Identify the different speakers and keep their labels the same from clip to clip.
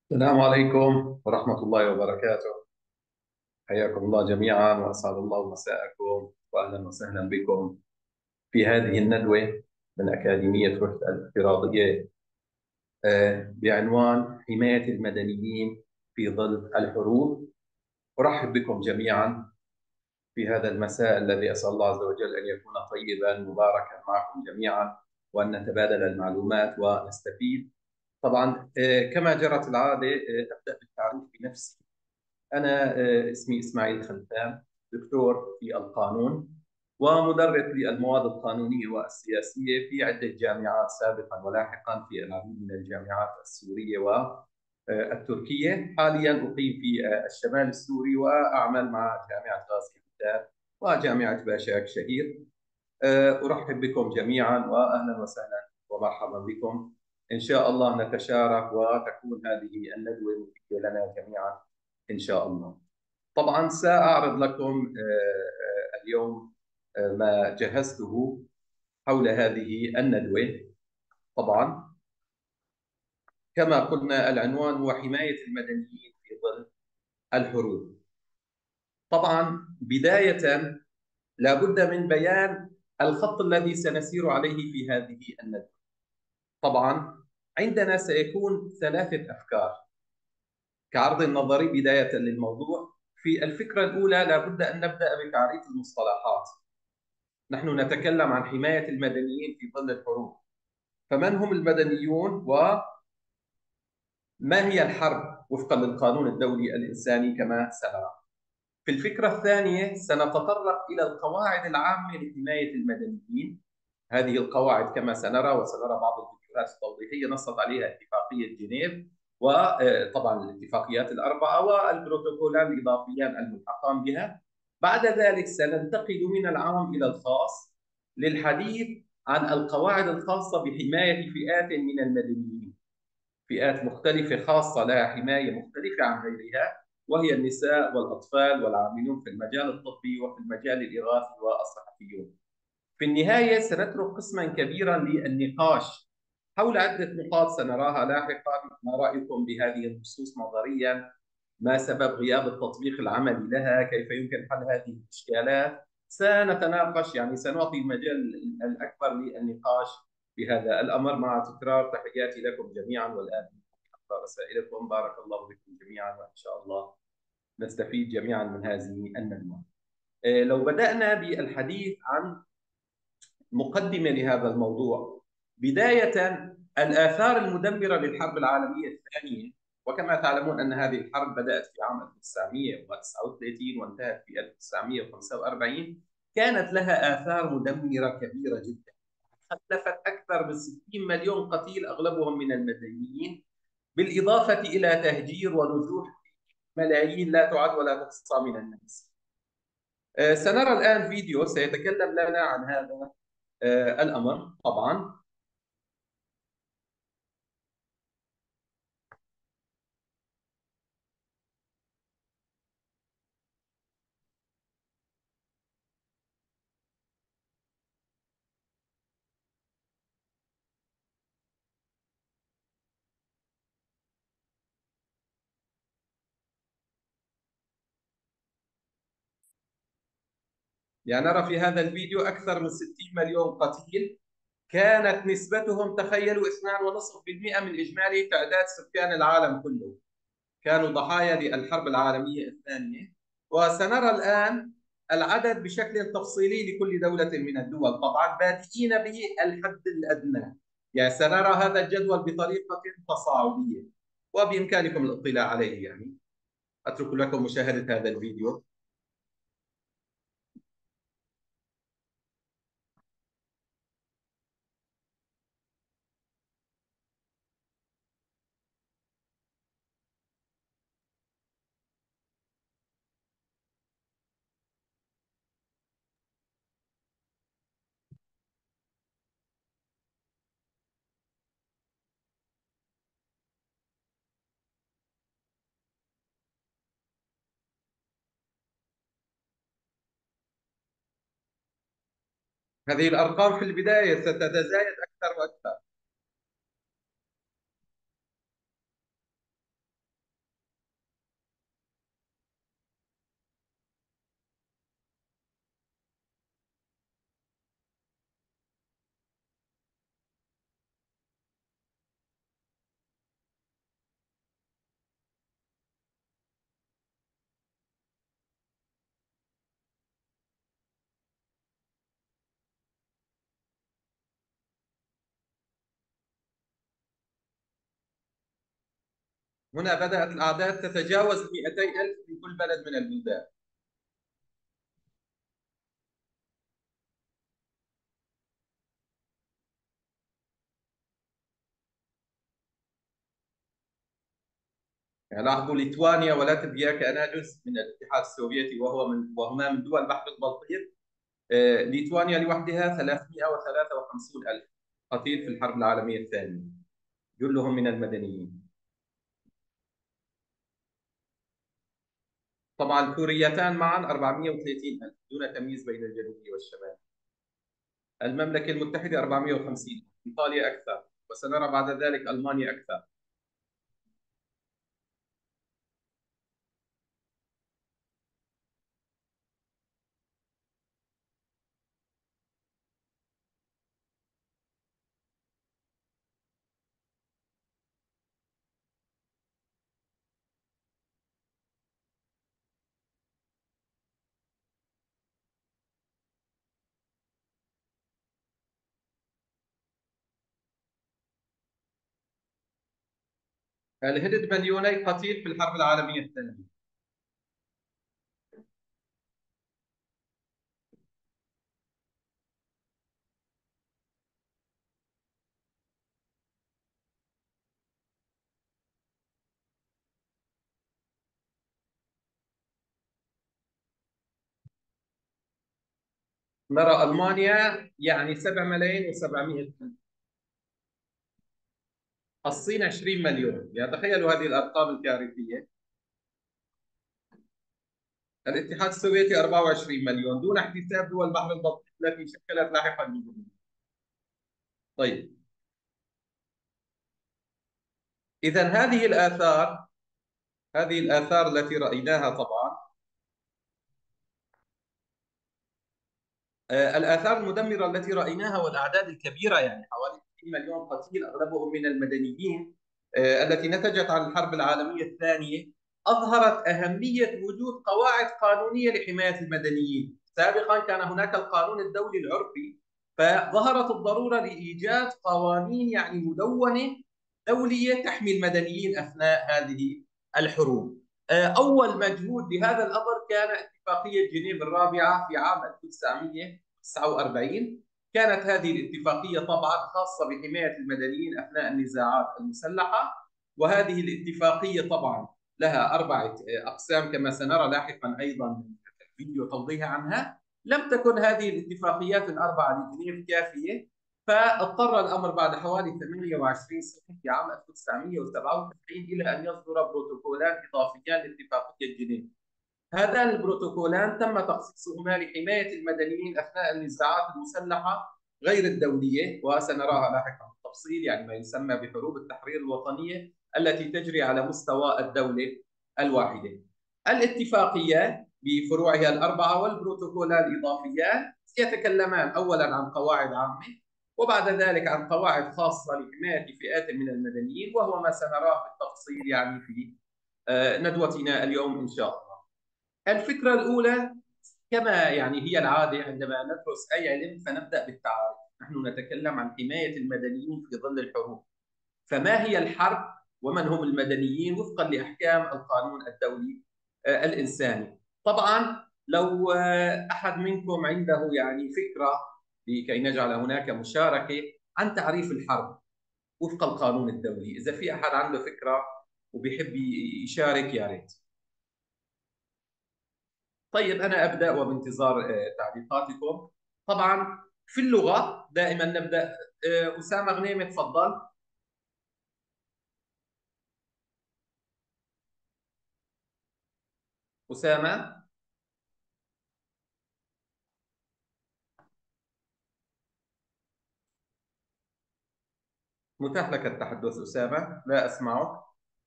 Speaker 1: السلام عليكم ورحمة الله وبركاته. حياكم الله جميعا وأسعد الله مساءكم وأهلا وسهلا بكم في هذه الندوة من أكاديمية وحدة الافتراضية بعنوان حماية المدنيين في ظل الحروب. أرحب بكم جميعا في هذا المساء الذي أسأل الله عز وجل أن يكون طيبا مباركا معكم جميعا، وأن نتبادل المعلومات ونستفيد. طبعا كما جرت العادة أبدأ بالتعريف بنفسي. أنا اسمي إسماعيل خلفان، دكتور في القانون ومدرس للمواد القانونية والسياسية في عدة جامعات سابقا ولاحقا في العديد من الجامعات السورية والتركية. حاليا أقيم في الشمال السوري وأعمل مع جامعة غازي حمدان وجامعة باشاك شهير. أرحب بكم جميعا وأهلا وسهلا ومرحبا بكم. إن شاء الله نتشارك وتكون هذه الندوة مفيدة لنا جميعا إن شاء الله. طبعا سأعرض لكم اليوم ما جهزته حول هذه الندوة. طبعا كما قلنا العنوان هو حماية المدنيين في ظل الحروب. طبعا بداية لابد من بيان الخط الذي سنسير عليه في هذه الندوة. طبعا عندنا سيكون ثلاثة أفكار كعرض نظري بداية للموضوع. في الفكرة الأولى لابد أن نبدأ بتعريف المصطلحات. نحن نتكلم عن حماية المدنيين في ظل الحروب، فمن هم المدنيون وما هي الحرب وفقا للقانون الدولي الإنساني كما سنرى. في الفكرة الثانية سنتطرق إلى القواعد العامة لحماية المدنيين. هذه القواعد كما سنرى وسنرى بعض الفيديوهات التوضيحية نصت عليها اتفاقية جنيف، وطبعا الاتفاقيات الأربعة والبروتوكولان الإضافيان الملحقان بها. بعد ذلك سننتقل من العام إلى الخاص للحديث عن القواعد الخاصة بحماية فئات من المدنيين، فئات مختلفة خاصة لها حماية مختلفة عن غيرها، وهي النساء والأطفال والعاملون في المجال الطبي وفي المجال الإغاثي والصحفيون. في النهاية سنترك قسما كبيرا للنقاش حول عدة نقاط سنراها لاحقا. ما رأيكم بهذه النصوص نظريا؟ ما سبب غياب التطبيق العملي لها؟ كيف يمكن حل هذه الإشكالات؟ سنتناقش، يعني سنعطي المجال الأكبر للنقاش في هذا الأمر. مع تكرار تحياتي لكم جميعا، والآن أقرأ رسائلكم. بارك الله بكم جميعا، وإن شاء الله نستفيد جميعا من هذه الندوة. لو بدأنا بالحديث عن مقدمة لهذا الموضوع. بداية الآثار المدمرة للحرب العالمية الثانية، وكما تعلمون أن هذه الحرب بدأت في عام 1939 وانتهت في 1945. كانت لها آثار مدمرة كبيرة جدا، خلفت أكثر من 60 مليون قتيل أغلبهم من المدنيين، بالإضافة إلى تهجير ونزوح ملايين لا تعد ولا تحصى من الناس. سنرى الآن فيديو سيتكلم لنا عن هذا الأمر. طبعا يعني نرى في هذا الفيديو أكثر من 60 مليون قتيل. كانت نسبتهم، تخيلوا، 2.5% من إجمالي تعداد سكان العالم كله كانوا ضحايا للحرب العالمية الثانية. وسنرى الآن العدد بشكل تفصيلي لكل دولة من الدول، طبعا بادئين بالحد الأدنى. يعني سنرى هذا الجدول بطريقة تصاعدية وبإمكانكم الاطلاع عليه. يعني أترك لكم مشاهدة هذا الفيديو. هذه الأرقام في البداية ستتزايد أكثر وأكثر. هنا بدأت الأعداد تتجاوز 200 ألف في كل بلد من البلدان. يعني لاحظوا ليتوانيا ولاتفيا كأنها جزء من الاتحاد السوفيتي وهما من دول بحر البلطيق. ليتوانيا لوحدها 353 ألف قتيل في الحرب العالمية الثانية، جلهم من المدنيين. طبعا كوريتان معا 430 ألف دون تمييز بين الجنوب والشمال. المملكة المتحدة 450، إيطاليا أكثر، وسنرى بعد ذلك ألمانيا أكثر. الهند مليوني قتيل في الحرب العالمية الثانية. نرى ألمانيا يعني 7 ملايين و700 ألف. الصين 20 مليون، يعني تخيلوا هذه الأرقام الكارثية. الاتحاد السوفيتي 24 مليون دون احتساب دول بحر البلطيق التي شكلت لاحقا جزء. طيب، إذا هذه الآثار التي رأيناها طبعا، الآثار المدمرة التي رأيناها والأعداد الكبيرة، يعني حوالي 60 مليون قتيل أغلبهم من المدنيين، التي نتجت عن الحرب العالمية الثانية، أظهرت أهمية وجود قواعد قانونية لحماية المدنيين. سابقا كان هناك القانون الدولي العرفي، فظهرت الضرورة لإيجاد قوانين يعني مدونة دولية تحمي المدنيين أثناء هذه الحروب. أول مجهود بهذا الأمر كان اتفاقية جنيف الرابعة في عام 1949. كانت هذه الاتفاقية طبعا خاصة بحماية المدنيين أثناء النزاعات المسلحة، وهذه الاتفاقية طبعا لها 4 أقسام كما سنرى لاحقا أيضا فيديو توضيح عنها. لم تكن هذه الاتفاقيات ال4 لجنيف كافية، فاضطر الأمر بعد حوالي 28 سنة في عام 1997 إلى أن يصدر بروتوكولان إضافيان لاتفاقية جنيف. هذان البروتوكولان تم تخصيصهما لحماية المدنيين أثناء النزاعات المسلحة غير الدولية، وسنراها لاحقا بالتفصيل، يعني ما يسمى بحروب التحرير الوطنية التي تجري على مستوى الدولة الواحدة. الاتفاقية بفروعها ال4 والبروتوكولان الإضافيان يتكلمان أولا عن قواعد عامة، وبعد ذلك عن قواعد خاصة لحماية فئات من المدنيين، وهو ما سنراه بالتفصيل يعني في ندوتنا اليوم إن شاء الله. الفكرة الأولى، كما يعني هي العادة عندما ندرس أي علم فنبدأ بالتعاريف. نحن نتكلم عن حماية المدنيين في ظل الحروب. فما هي الحرب؟ ومن هم المدنيين وفقا لأحكام القانون الدولي الإنساني؟ طبعا لو أحد منكم عنده يعني فكرة لكي نجعل هناك مشاركة عن تعريف الحرب وفق القانون الدولي، إذا في أحد عنده فكرة وبيحب يشارك يا ريت. طيب أنا أبدأ وبانتظار تعليقاتكم. طبعا في اللغة دائما نبدأ. أسامة غنيمة تفضل. أسامة، متاح لك التحدث أسامة، لا أسمعك.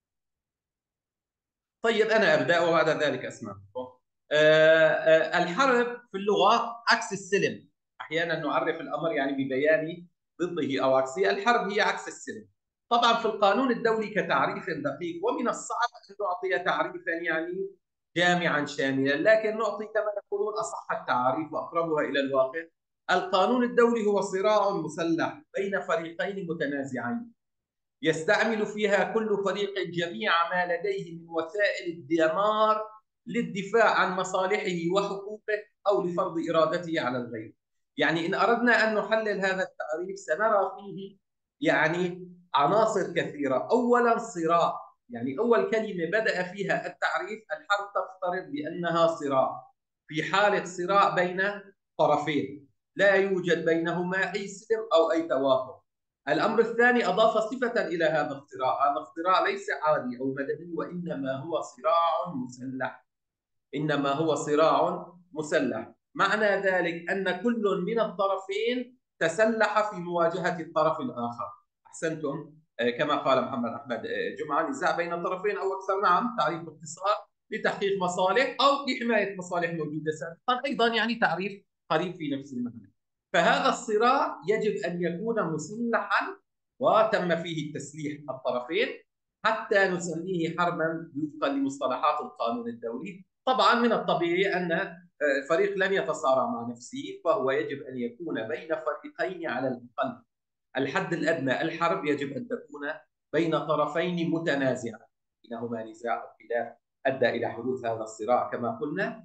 Speaker 1: طيب أنا أبدأ وبعد ذلك أسمعكم. الحرب في اللغة عكس السلم. أحيانا نعرف الأمر يعني ببيان ضده أو عكسه. الحرب هي عكس السلم. طبعا في القانون الدولي كتعريف دقيق، ومن الصعب أن نعطي تعريفا يعني جامعا شاملا، لكن نعطي كما يقولون أصح التعاريف وأقربها إلى الواقع. القانون الدولي هو صراع مسلح بين فريقين متنازعين يستعمل فيها كل فريق جميع ما لديه من وسائل الدمار للدفاع عن مصالحه وحقوقه أو لفرض إرادته على الغير. يعني إن أردنا أن نحلل هذا التعريف سنرى فيه يعني عناصر كثيرة. أولا صراع، يعني أول كلمة بدأ فيها التعريف الحرب تفترض بأنها صراع، في حالة صراع بين طرفين لا يوجد بينهما أي سلم أو أي توافق. الأمر الثاني أضاف صفة إلى هذا الصراع، هذا الصراع ليس عادي أو مدني وإنما هو صراع مسلح، إنما هو صراع مسلح. معنى ذلك أن كل من الطرفين تسلح في مواجهة الطرف الآخر. أحسنتم. كما قال محمد أحمد جمعة، نزاع بين الطرفين أو أكثر، نعم، تعريف باختصار لتحقيق مصالح أو لحماية مصالح موجودة سابقا، أيضا يعني تعريف قريب في نفس المعنى. فهذا الصراع يجب أن يكون مسلحا وتم فيه التسليح الطرفين حتى نسميه حربا وفقا لمصطلحات القانون الدولي. طبعا من الطبيعي أن فريق لن يتصارع مع نفسه، فهو يجب أن يكون بين فريقين على الأقل. الحد الأدنى الحرب يجب أن تكون بين طرفين متنازعين بينهما نزاع أو خلاف أدى إلى حدوث هذا الصراع كما قلنا.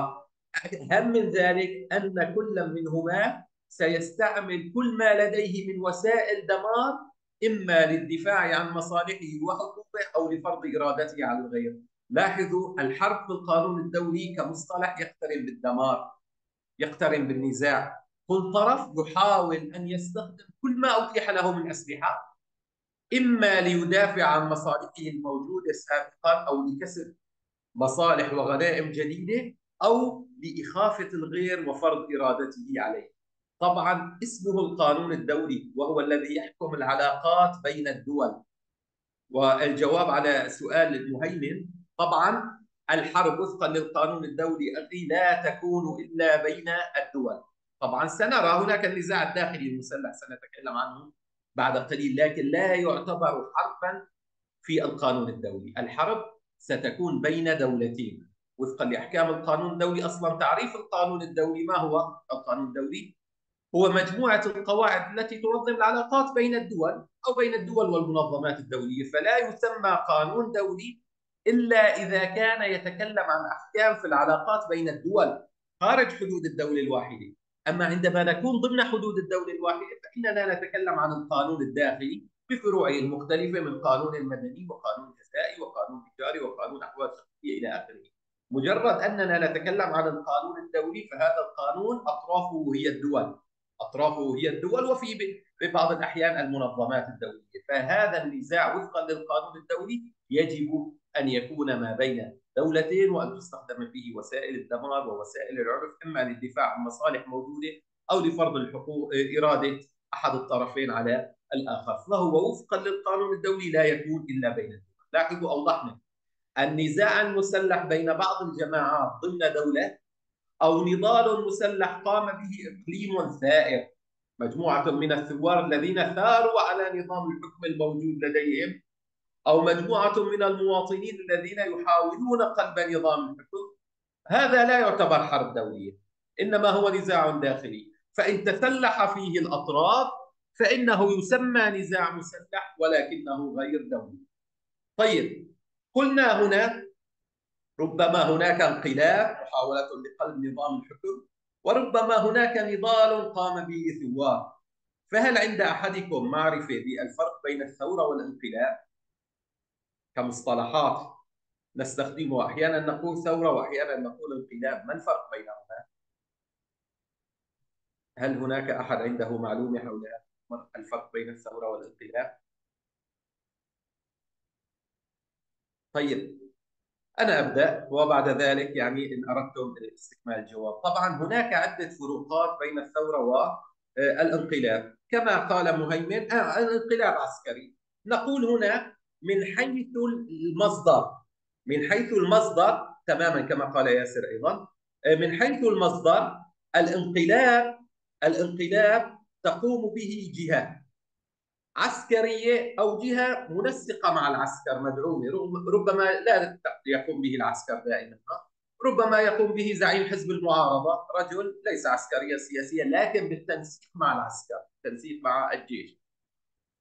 Speaker 1: وأهم من ذلك أن كل منهما سيستعمل كل ما لديه من وسائل دمار، إما للدفاع عن مصالحه وحقوقه أو لفرض إرادته على الغير. لاحظوا الحرب في القانون الدولي كمصطلح يقترن بالدمار، يقترن بالنزاع. كل طرف يحاول أن يستخدم كل ما أتيح له من أسلحة، إما ليدافع عن مصالحه الموجودة سابقا أو لكسب مصالح وغنائم جديدة أو لإخافة الغير وفرض إرادته عليه. طبعا اسمه القانون الدولي وهو الذي يحكم العلاقات بين الدول. والجواب على سؤال المهيمن، طبعا الحرب وفقا للقانون الدولي الذي لا تكون الا بين الدول. طبعا سنرى هناك النزاع الداخلي المسلح سنتكلم عنه بعد قليل، لكن لا يعتبر حربا في القانون الدولي. الحرب ستكون بين دولتين وفقا لاحكام القانون الدولي. اصلا تعريف القانون الدولي، ما هو القانون الدولي؟ هو مجموعة القواعد التي تنظم العلاقات بين الدول أو بين الدول والمنظمات الدولية. فلا يسمى قانون دولي إلا إذا كان يتكلم عن أحكام في العلاقات بين الدول خارج حدود الدولة الواحدة. أما عندما نكون ضمن حدود الدولة الواحدة فإننا نتكلم عن القانون الداخلي بفروعه المختلفة من قانون المدني وقانون جزائي وقانون تجاري وقانون أحوال شخصية إلى آخره. مجرد أننا نتكلم عن القانون الدولي فهذا القانون أطرافه هي الدول، أطرافه هي الدول وفي بعض الأحيان المنظمات الدولية. فهذا النزاع وفقا للقانون الدولي يجب أن يكون ما بين دولتين وأن تستخدم فيه وسائل الدمار ووسائل العنف، إما للدفاع عن مصالح موجودة أو لفرض الحقوق إرادة أحد الطرفين على الآخر. فهو وفقا للقانون الدولي لا يكون إلا بين الدول. لاحظوا أوضحنا النزاع المسلح بين بعض الجماعات ضمن دولة أو نضال مسلح قام به إقليم ثائر، مجموعة من الثوار الذين ثاروا على نظام الحكم الموجود لديهم، أو مجموعة من المواطنين الذين يحاولون قلب نظام الحكم. هذا لا يعتبر حرب دولية، إنما هو نزاع داخلي. فإن تسلح فيه الأطراف فإنه يسمى نزاع مسلح ولكنه غير دولي. طيب، قلنا هنا ربما هناك انقلاب محاولة لقلب نظام الحكم، وربما هناك نضال قام به ثوار. فهل عند أحدكم معرفة بالفرق بين الثورة والانقلاب كمصطلحات نستخدمها؟ أحيانا نقول ثورة وأحيانا نقول انقلاب، ما الفرق بينهما؟ هل هناك أحد عنده معلومة حول الفرق بين الثورة والانقلاب؟ طيب، أنا أبدأ وبعد ذلك يعني إن أردتم استكمال الجواب. طبعا هناك عدة فروقات بين الثورة والانقلاب. كما قال مهيمن الانقلاب عسكري. نقول هنا من حيث المصدر، من حيث المصدر تماما كما قال ياسر أيضا. من حيث المصدر الانقلاب تقوم به جهة عسكرية أو جهة منسقة مع العسكر مدعومة، ربما لا يقوم به العسكر دائما، ربما يقوم به زعيم حزب المعارضة، رجل ليس عسكريا سياسيا لكن بالتنسيق مع العسكر، بالتنسيق مع الجيش.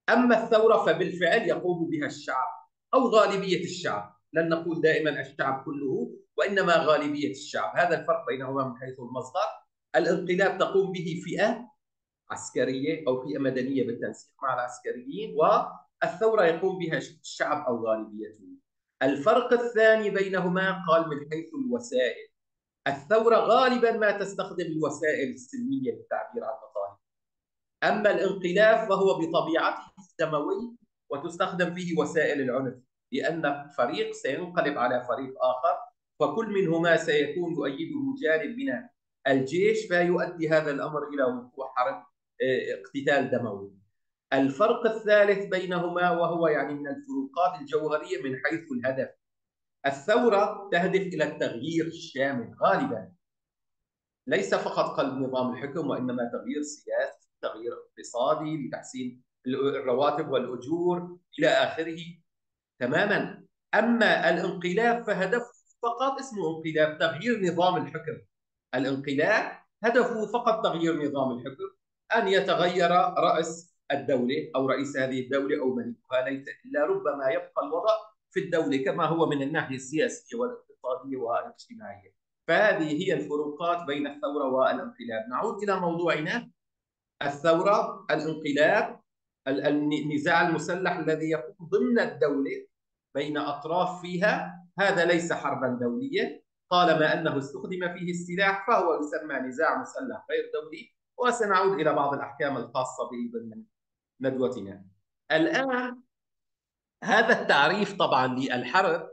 Speaker 1: أما الثورة فبالفعل يقوم بها الشعب أو غالبية الشعب، لن نقول دائما الشعب كله، وإنما غالبية الشعب. هذا الفرق بينهما من حيث المصدر. الانقلاب تقوم به فئة عسكرية أو فئة مدنية بالتنسيق مع العسكريين، والثورة يقوم بها الشعب أو غالبيته. الفرق الثاني بينهما قال من حيث الوسائل. الثورة غالبا ما تستخدم الوسائل السلمية للتعبير عن مطالب، أما الانقلاب فهو بطبيعته دموي وتستخدم فيه وسائل العنف، لأن فريق سينقلب على فريق آخر، فكل منهما سيكون يؤيده جانب من الجيش، فيؤدي هذا الأمر إلى وقوع حرب اقتتال دموي. الفرق الثالث بينهما وهو يعني من الفروقات الجوهرية من حيث الهدف. الثورة تهدف إلى التغيير الشامل غالبا، ليس فقط قلب نظام الحكم، وإنما تغيير سياسي، تغيير اقتصادي لتحسين الرواتب والأجور إلى آخره تماما. أما الانقلاب فهدفه فقط، اسمه انقلاب، تغيير نظام الحكم. الانقلاب هدفه فقط تغيير نظام الحكم، أن يتغير رأس الدولة أو رئيس هذه الدولة أو ملكها، ليس إلا ربما يبقى الوضع في الدولة كما هو من الناحية السياسية والاقتصادية والاجتماعية. فهذه هي الفروقات بين الثورة والانقلاب. نعود إلى موضوعنا. الثورة، الانقلاب، النزاع المسلح الذي يكون ضمن الدولة بين أطراف فيها، هذا ليس حربا دولية طالما أنه استخدم فيه السلاح، فهو يسمى نزاع مسلح غير دولي، وسنعود إلى بعض الأحكام الخاصة به ضمن ندوتنا. الآن هذا التعريف طبعا للحرب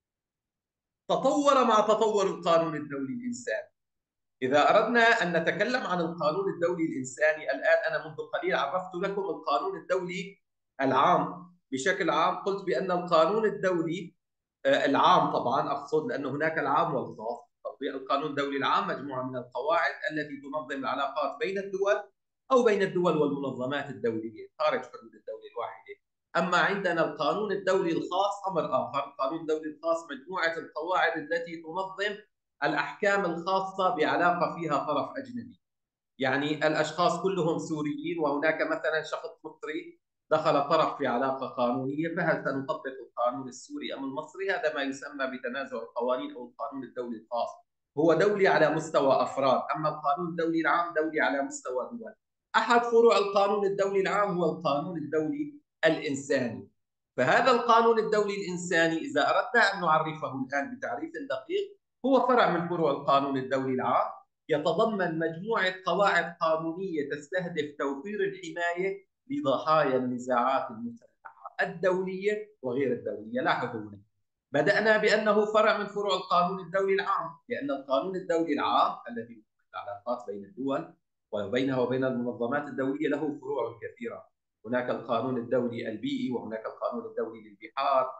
Speaker 1: تطور مع تطور القانون الدولي الإنساني. إذا أردنا أن نتكلم عن القانون الدولي الإنساني، الآن أنا منذ قليل عرفت لكم القانون الدولي العام بشكل عام. قلت بأن القانون الدولي العام، طبعا أقصد لأن هناك العام والخاص. تطبيق القانون الدولي العام مجموعة من القواعد التي تنظم العلاقات بين الدول أو بين الدول والمنظمات الدولية خارج حدود الدولة الواحدة. أما عندنا القانون الدولي الخاص أمر آخر. القانون الدولي الخاص مجموعة القواعد التي تنظم الأحكام الخاصة بعلاقة فيها طرف أجنبي، يعني الأشخاص كلهم سوريين وهناك مثلا شخص مصري دخل طرف في علاقة قانونية، فهل سنطبق القانون السوري أم المصري؟ هذا ما يسمى بتنازع القوانين أو القانون الدولي الخاص. هو دولي على مستوى أفراد، أما القانون الدولي العام دولي على مستوى دول. أحد فروع القانون الدولي العام هو القانون الدولي الإنساني. فهذا القانون الدولي الإنساني إذا أردنا أن نعرفه الآن بتعريف دقيق، هو فرع من فروع القانون الدولي العام، يتضمن مجموعة قواعد قانونية تستهدف توفير الحماية لضحايا النزاعات المسلحة الدولية وغير الدولية. لاحظوا هنا بدأنا بأنه فرع من فروع القانون الدولي العام، لأن القانون الدولي العام الذي يحدد العلاقات بين الدول وبينها وبين المنظمات الدولية له فروع كثيرة. هناك القانون الدولي البيئي، وهناك القانون الدولي للبحار،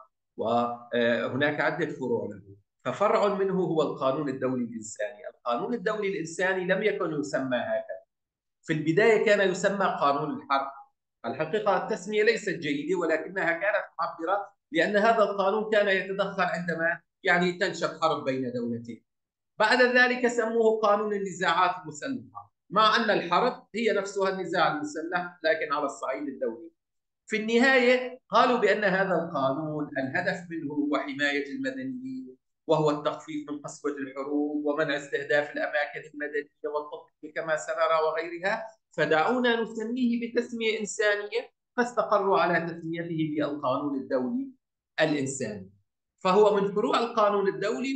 Speaker 1: وهناك عدة فروع له. ففرع منه هو القانون الدولي الإنساني. القانون الدولي الإنساني لم يكن يسمى هكذا في البداية، كان يسمى قانون الحرب. الحقيقة التسمية ليست جيدة، ولكنها كانت معبرة، لأن هذا القانون كان يتدخل عندما يعني تنشب حرب بين دولتين. بعد ذلك سموه قانون النزاعات المسلحة، مع أن الحرب هي نفسها النزاع المسلح لكن على الصعيد الدولي. في النهاية قالوا بأن هذا القانون الهدف منه هو حماية المدنيين، وهو التخفيف من قسوة الحروب ومنع استهداف الأماكن المدنية والتطبيق كما سنرى وغيرها. فدعونا نسميه بتسمية إنسانية، فاستقروا على تسميته بالقانون الدولي الإنساني. فهو من فروع القانون الدولي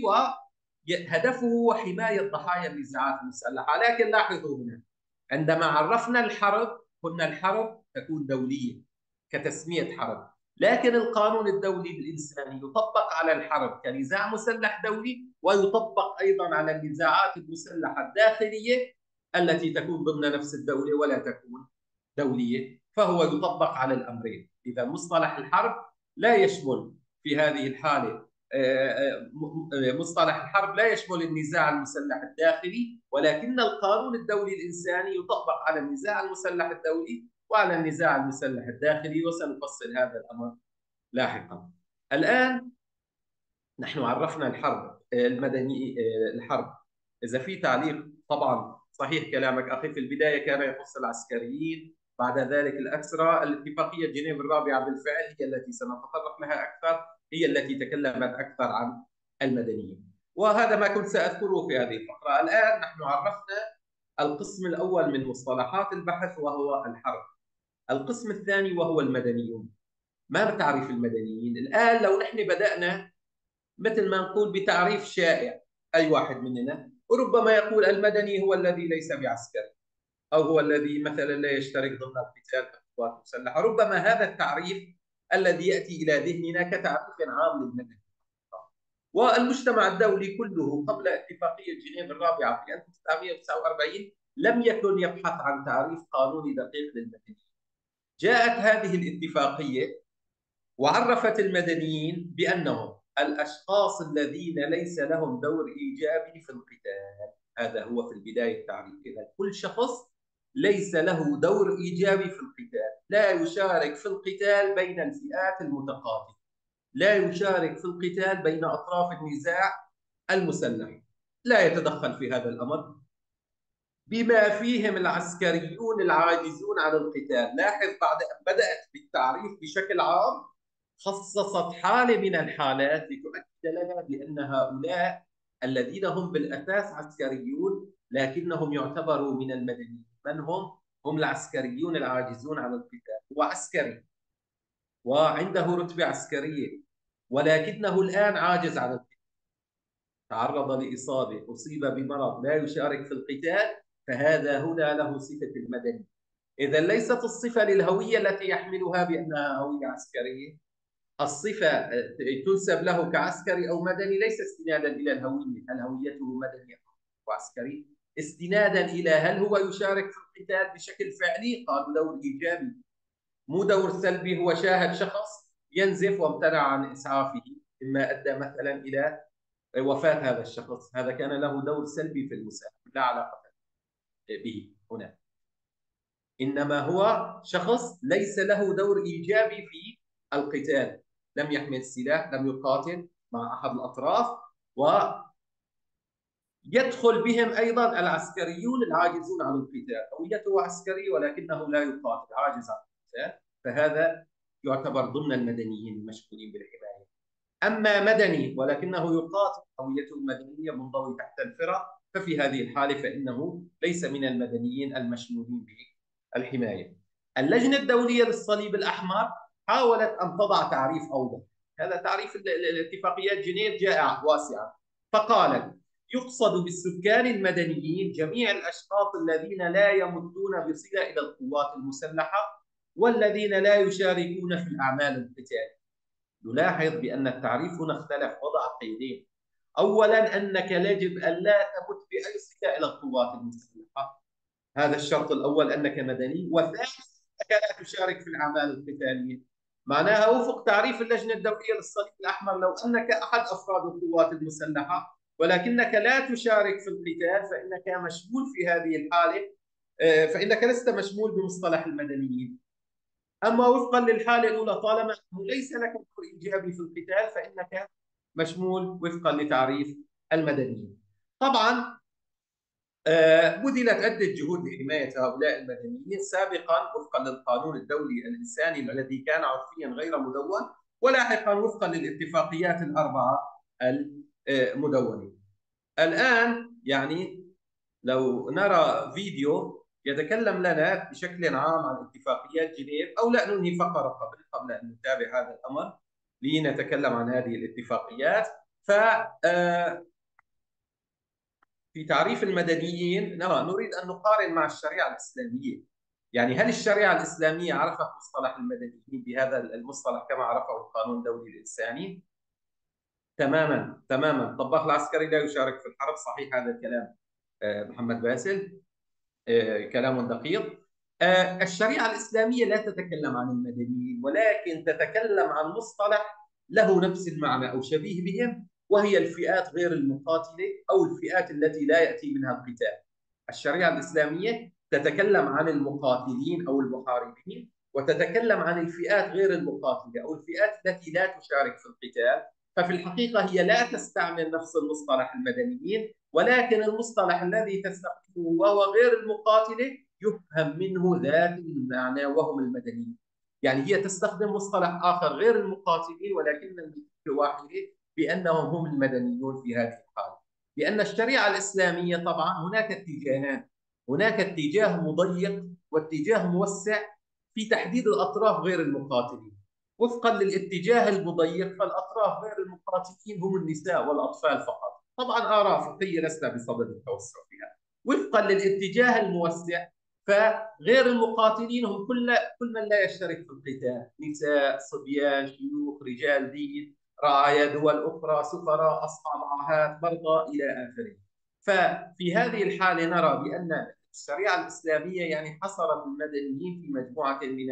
Speaker 1: وهدفه هو حماية ضحايا النزاعات المسلحة. لكن لاحظوا هنا عندما عرفنا الحرب قلنا الحرب تكون دولية كتسمية حرب، لكن القانون الدولي الإنساني يطبق على الحرب كنزاع مسلح دولي، ويطبق أيضا على النزاعات المسلحة الداخلية التي تكون ضمن نفس الدولة ولا تكون دولية، فهو يطبق على الأمرين. إذا مصطلح الحرب لا يشمل في هذه الحالة مصطلح الحرب لا يشمل النزاع المسلح الداخلي، ولكن القانون الدولي الإنساني يطبق على النزاع المسلح الدولي وعلى النزاع المسلح الداخلي، وسنفصل هذا الأمر لاحقا. الآن نحن عرفنا الحرب المدني الحرب. إذا في تعليق طبعا صحيح كلامك أخي، في البداية كان يخص العسكريين بعد ذلك الأسرى. الاتفاقية جنيف الرابعة بالفعل هي التي سنتطرق لها أكثر، هي التي تكلمت أكثر عن المدنيين، وهذا ما كنت سأذكره في هذه الفقرة. الآن نحن عرفنا القسم الأول من مصطلحات البحث وهو الحرب. القسم الثاني وهو المدنيون. ما تعريف المدنيين؟ الآن لو نحن بدأنا مثل ما نقول بتعريف شائع، أي واحد مننا وربما يقول المدني هو الذي ليس بعسكري، أو هو الذي مثلا لا يشترك ضمن القتال في القوات المسلحة. ربما هذا التعريف الذي يأتي إلى ذهننا كتعريف عام للمدني. والمجتمع الدولي كله قبل اتفاقية جنيف الرابعة في 1949 لم يكن يبحث عن تعريف قانوني دقيق للمدني. جاءت هذه الاتفاقية وعرفت المدنيين بأنهم الأشخاص الذين ليس لهم دور إيجابي في القتال. هذا هو في البداية التعريف. إذا كل شخص ليس له دور إيجابي في القتال، لا يشارك في القتال بين الفئات المتقاتلة، لا يشارك في القتال بين أطراف النزاع المسلح، لا يتدخل في هذا الأمر، بما فيهم العسكريون العاجزون عن القتال. لاحظ بعد أن بدأت بالتعريف بشكل عام خصصت حالة من الحالات لتؤكد لنا بأن هؤلاء الذين هم بالأساس عسكريون لكنهم يعتبروا من المدنيين. من هم؟ هم العسكريون العاجزون عن القتال. هو عسكري وعنده رتبة عسكرية ولكنه الآن عاجز عن القتال، تعرض لإصابة، أصيب بمرض، لا يشارك في القتال، فهذا هنا له صفة المدني. إذا ليست الصفة للهوية التي يحملها بأنها هوية عسكرية، الصفة تنسب له كعسكري أو مدني ليس استنادا إلى الهوية، هل هويته مدني أو عسكري، استنادا إلى هل هو يشارك في القتال بشكل فعلي. قالوا دور إيجابي مو دور سلبي، هو شاهد شخص ينزف وامتنع عن إسعافه مما أدى مثلا إلى وفاة هذا الشخص، هذا كان له دور سلبي في المساهمة، لا علاقة به هنا. إنما هو شخص ليس له دور إيجابي في القتال، لم يحمل السلاح، لم يقاتل مع أحد الأطراف. ويدخل بهم أيضا العسكريون العاجزون عن القتال، هويته عسكري ولكنه لا يقاتل، عاجز عن القتال، فهذا يعتبر ضمن المدنيين المشغولين بالحماية. أما مدني ولكنه يقاتل، هويته مدنية منضوي تحت الفرق، ففي هذه الحالة فإنه ليس من المدنيين المشمولين بالحماية. اللجنة الدولية للصليب الأحمر حاولت أن تضع تعريف أوضح. هذا تعريف الاتفاقيات جنيف جاء واسعا، فقالت يقصد بالسكان المدنيين جميع الأشخاص الذين لا يمتون بصلة إلى القوات المسلحة والذين لا يشاركون في الأعمال القتالية. نلاحظ بأن التعريف هنا اختلف، وضع قيدين. أولا أنك يجب أن لا تمت بأي صلة إلى القوات المسلحة، هذا الشرط الأول أنك مدني، والثاني أنك لا تشارك في الأعمال القتالية. معناها وفق تعريف اللجنة الدولية للصليب الأحمر لو أنك أحد أفراد القوات المسلحة ولكنك لا تشارك في القتال فإنك مشمول في هذه الحالة، فإنك لست مشمول بمصطلح المدنيين. أما وفقا للحالة الأولى طالما أنه ليس لك دور إيجابي في القتال فإنك مشمول وفقا لتعريف المدنيين. طبعا بذلت عدة جهود لحماية هؤلاء المدنيين سابقا وفقا للقانون الدولي الإنساني الذي كان عرفيا غير مدون، ولاحقا وفقا للاتفاقيات الأربعة المدونة. الآن يعني لو نرى فيديو يتكلم لنا بشكل عام عن اتفاقيات جنيف، أو لا ننهي فقرة قبل أن نتابع هذا الأمر لنتكلم عن هذه الاتفاقيات. ف في تعريف المدنيين نريد أن نقارن مع الشريعة الإسلامية. يعني هل الشريعة الإسلامية عرفت مصطلح المدنيين بهذا المصطلح كما عرفه القانون الدولي الإنساني؟ تماما تماما. الطباخ العسكري لا يشارك في الحرب، صحيح هذا الكلام محمد باسل، كلام دقيق. الشريعة الإسلامية لا تتكلم عن المدنيين ولكن تتكلم عن مصطلح له نفس المعنى أو شبيه بهم، وهي الفئات غير المقاتلة أو الفئات التي لا يأتي منها القتال. الشريعة الإسلامية تتكلم عن المقاتلين أو المحاربين، وتتكلم عن الفئات غير المقاتلة أو الفئات التي لا تشارك في القتال. ففي الحقيقة هي لا تستعمل نفس المصطلح المدنيين، ولكن المصطلح الذي تستخدمه وهو غير المقاتلة يفهم منه ذات المعنى وهم المدنيين. يعني هي تستخدم مصطلح آخر غير المقاتلين، ولكن الفكرة واحدة، بأنهم هم المدنيون في هذه الحالة. لأن الشريعة الإسلامية طبعا هناك اتجاهان، هناك اتجاه مضيق واتجاه موسع في تحديد الأطراف غير المقاتلين. وفقا للاتجاه المضيق، فالأطراف غير المقاتلين هم النساء والأطفال فقط. طبعا آراء فقهية لسنا بصدد التوسع فيها. وفقا للاتجاه الموسع، فغير المقاتلين هم كل من لا يشترك في القتال، نساء، صبيان، شيوخ، رجال دين، رعايا دول أخرى، سفراء، أصحاب عاهات، مرضى، إلى آخره. ففي هذه الحالة نرى بأن الشريعة الإسلامية يعني حصرت المدنيين في مجموعة من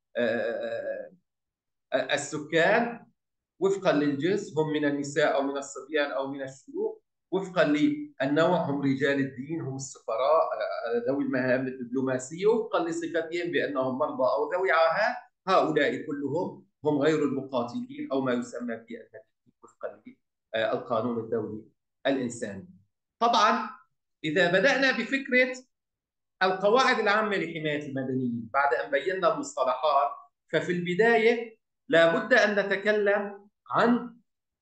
Speaker 1: السكان وفقا للجنس، هم من النساء أو من الصبيان أو من الشيوخ. وفقا للنوع، هم رجال الدين، هم السفراء، ذوي المهام الدبلوماسية. وفقا لصفتهم بأنهم مرضى أو ذوي عاهات، هؤلاء كلهم هم غير المقاتلين أو ما يسمى بالمدنيين وفقا للقانون الدولي الإنساني. طبعا إذا بدأنا بفكرة القواعد العامة لحماية المدنيين بعد أن بينا المصطلحات، ففي البداية لابد أن نتكلم عن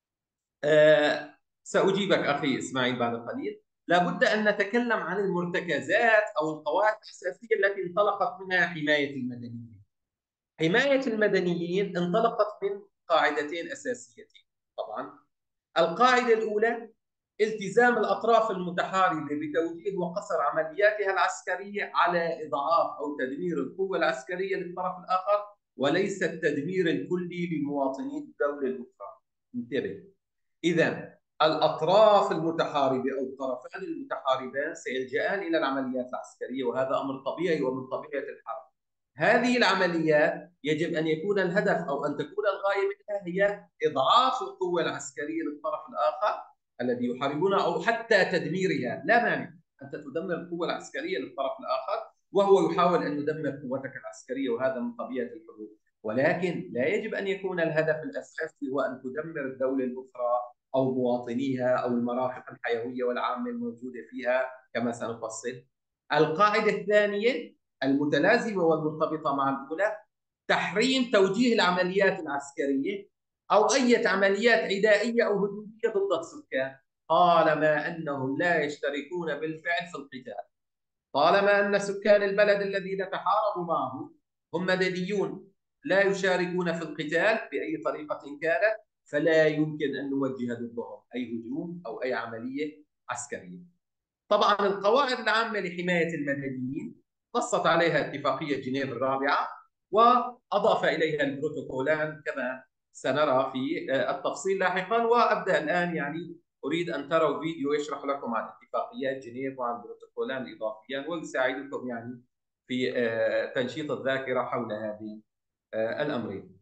Speaker 1: سأجيبك أخي إسماعيل بعد قليل. لابد أن نتكلم عن المرتكزات أو القواعد الأساسية التي انطلقت منها حماية المدنيين. حماية المدنيين انطلقت من قاعدتين أساسيتين. طبعا القاعدة الأولى التزام الأطراف المتحاربة بتوجيه وقصر عملياتها العسكرية على إضعاف أو تدمير القوة العسكرية للطرف الآخر، وليس التدمير الكلي لمواطني الدولة الأخرى. انتبه، إذا الأطراف المتحاربة أو الطرفان المتحاربان سيلجأان إلى العمليات العسكرية، وهذا أمر طبيعي ومن طبيعة الحرب. هذه العمليات يجب أن يكون الهدف أو أن تكون الغاية منها هي إضعاف القوة العسكرية للطرف الآخر الذي يحاربونه، أو حتى تدميرها. لا مانع أنت تدمر القوة العسكرية للطرف الآخر وهو يحاول أن يدمر قوتك العسكرية، وهذا من طبيعة الحروب. ولكن لا يجب أن يكون الهدف الأساسي هو أن تدمر الدولة الأخرى أو مواطنيها أو المرافق الحيوية والعامة الموجودة فيها كما سنفصل. القاعدة الثانية المتلازمة والمرتبطة مع الأولى، تحريم توجيه العمليات العسكرية أو أي عمليات عدائية أو هجومية ضد السكان طالما أنهم لا يشتركون بالفعل في القتال. طالما أن سكان البلد الذي نتحارب معه هم مدنيون لا يشاركون في القتال بأي طريقة كانت، فلا يمكن أن نوجه ضدهم أي هجوم أو أي عملية عسكرية. طبعا القواعد العامة لحماية المدنيين نصت عليها اتفاقية جنيف الرابعة، وأضاف إليها البروتوكولان كما سنرى في التفصيل لاحقا. وأبدأ الآن يعني أريد أن تروا فيديو يشرح لكم عن اتفاقيات جنيف وعن البروتوكولان الإضافيان، ويساعدكم يعني في تنشيط الذاكرة حول هذه الأمرين.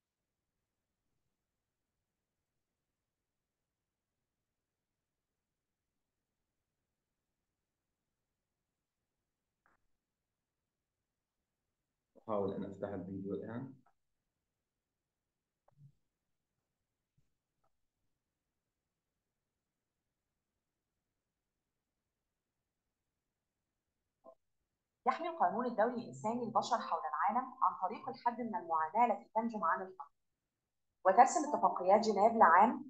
Speaker 1: أحاول أن أفتح الفيديو الآن.
Speaker 2: يحمي القانون الدولي الإنساني البشر حول العالم عن طريق الحد من المعاناة التي تنجم عن الفقر، وترسم اتفاقيات جنيف لعام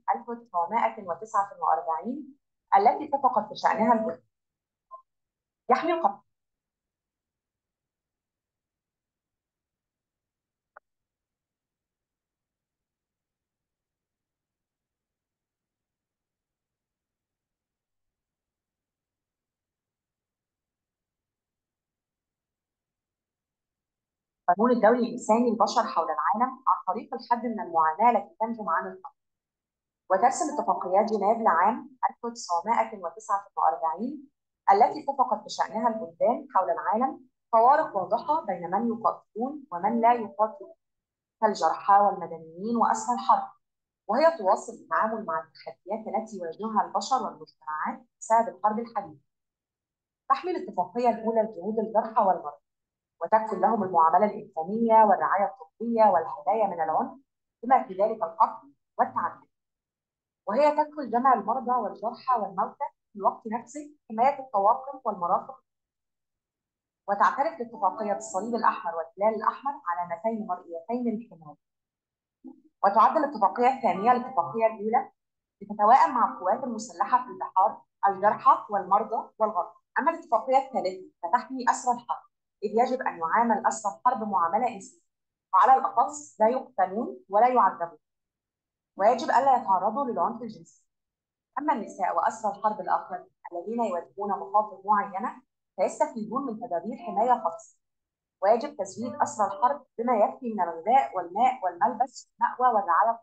Speaker 2: 1949 التي اتفقت بشأنها الدول. يحمي القانون الدولي الإنساني البشر حول العالم عن طريق الحد من المعاناة التي تنجم عن الفقر، وترسم اتفاقيات جنيف لعام 1949 التي اتفقت بشأنها البلدان حول العالم فوارق واضحة بين من يقاتلون ومن لا يقاتلون كالجرحى والمدنيين وأسرى الحرب، وهي تواصل التعامل مع التحديات التي يواجهها البشر والمجتمعات بسبب الحرب الحديثة. تحمل الاتفاقية الأولى جهود الجرحى والمرضى، وتكفل لهم المعاملة الإنسانية والرعاية الطبية والحماية من العنف بما في ذلك القتل والتعذيب، وهي تكفل جمع المرضى والجرحى والموتى في الوقت نفسه حماية الطواقم والمرافق. وتعترف الاتفاقية بالصليب الأحمر والهلال الأحمر علامتين مرئيتين للحماية. وتعد الاتفاقية الثانية الاتفاقية الأولى لتتوائم مع القوات المسلحة في البحار، الجرحى والمرضى والغرق. أما الاتفاقية الثالثة فتحمي أسرى الحرب، إذ يجب أن يعامل أسرى الحرب معاملة إنسانية، وعلى الأخص لا يقتلون ولا يعذبون، ويجب ألا يتعرضوا للعنف الجنسي. أما النساء وأسرى الحرب الآخرين الذين يواجهون مخاطر معينة فيستفيدون من تدابير حماية خاصة، ويجب تزويد أسرى الحرب بما يكفي من الغذاء والماء والملبس والمأوى والرعاية،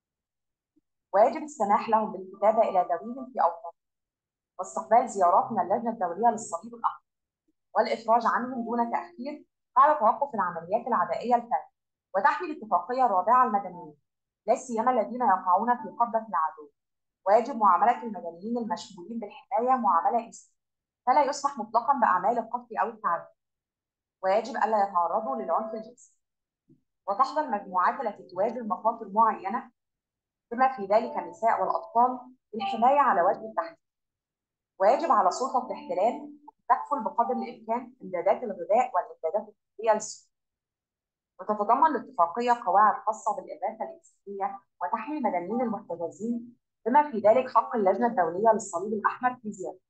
Speaker 2: ويجب السماح لهم بالكتابة إلى ذويهم في أوطانهم، واستقبال زيارات من اللجنة الدولية للصليب الأحمر، والإفراج عنهم دون تأخير بعد توقف العمليات العدائية الفعلية. وتحمي الاتفاقية الرابعة المدنيين، لا سيما الذين يقعون في قبضة العدو، ويجب معاملة المدنيين المشمولين بالحماية معاملة إنسانية، فلا يسمح مطلقا بأعمال القتل أو التعذيب، ويجب ألا يتعرضوا للعنف الجنسي. وتحظى المجموعات التي تواجه مخاطر معينة بما في ذلك النساء والأطفال بالحماية على وجه التحديد، ويجب على سلطة الاحتلال أن تكفل بقدر الإمكان إمدادات الغذاء والإمدادات الطبية للسكان. وتتضمن الاتفاقية قواعد خاصة بالإغاثة الإنسانية وتحمي المدنيين المحتجزين بما في ذلك حق اللجنة الدولية للصليب الأحمر في زيارة.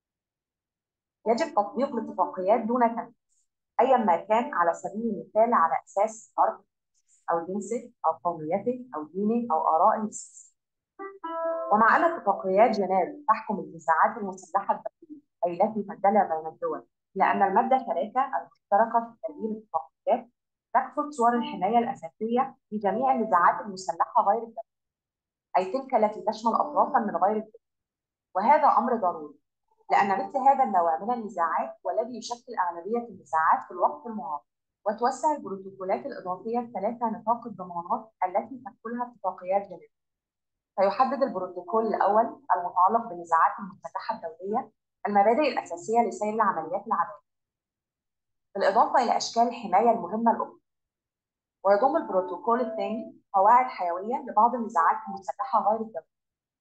Speaker 2: يجب تطبيق الاتفاقيات دون تمييز أيا ما كان، على سبيل المثال على أساس عرق أو جنسه أو قوميته أو دينه أو آرائه السياسية. ومع أن اتفاقيات جنيف تحكم النزاعات المسلحة الدولية أي التي تندلع بين الدول، لأن المادة 3 المشتركة في تدبير الاتفاقيات تكفل صور الحماية الأساسية في جميع النزاعات المسلحة غير الدولية، أي تلك التي تشمل أطرافا من غير الدول. وهذا أمر ضروري، لأن مثل هذا النوع من النزاعات والذي يشكل أغلبية النزاعات في الوقت المعاصر. وتوسع البروتوكولات الإضافية الثلاثة نطاق الضمانات التي تكفلها اتفاقيات جنيف. فيحدد البروتوكول الأول المتعلق بالنزاعات المسلحة الدولية المبادئ الأساسية لسير العمليات العدائية، بالإضافة إلى أشكال الحماية المهمة الأخرى. ويضم البروتوكول الثاني قواعد حيوية لبعض النزاعات المسلحة غير الدولية.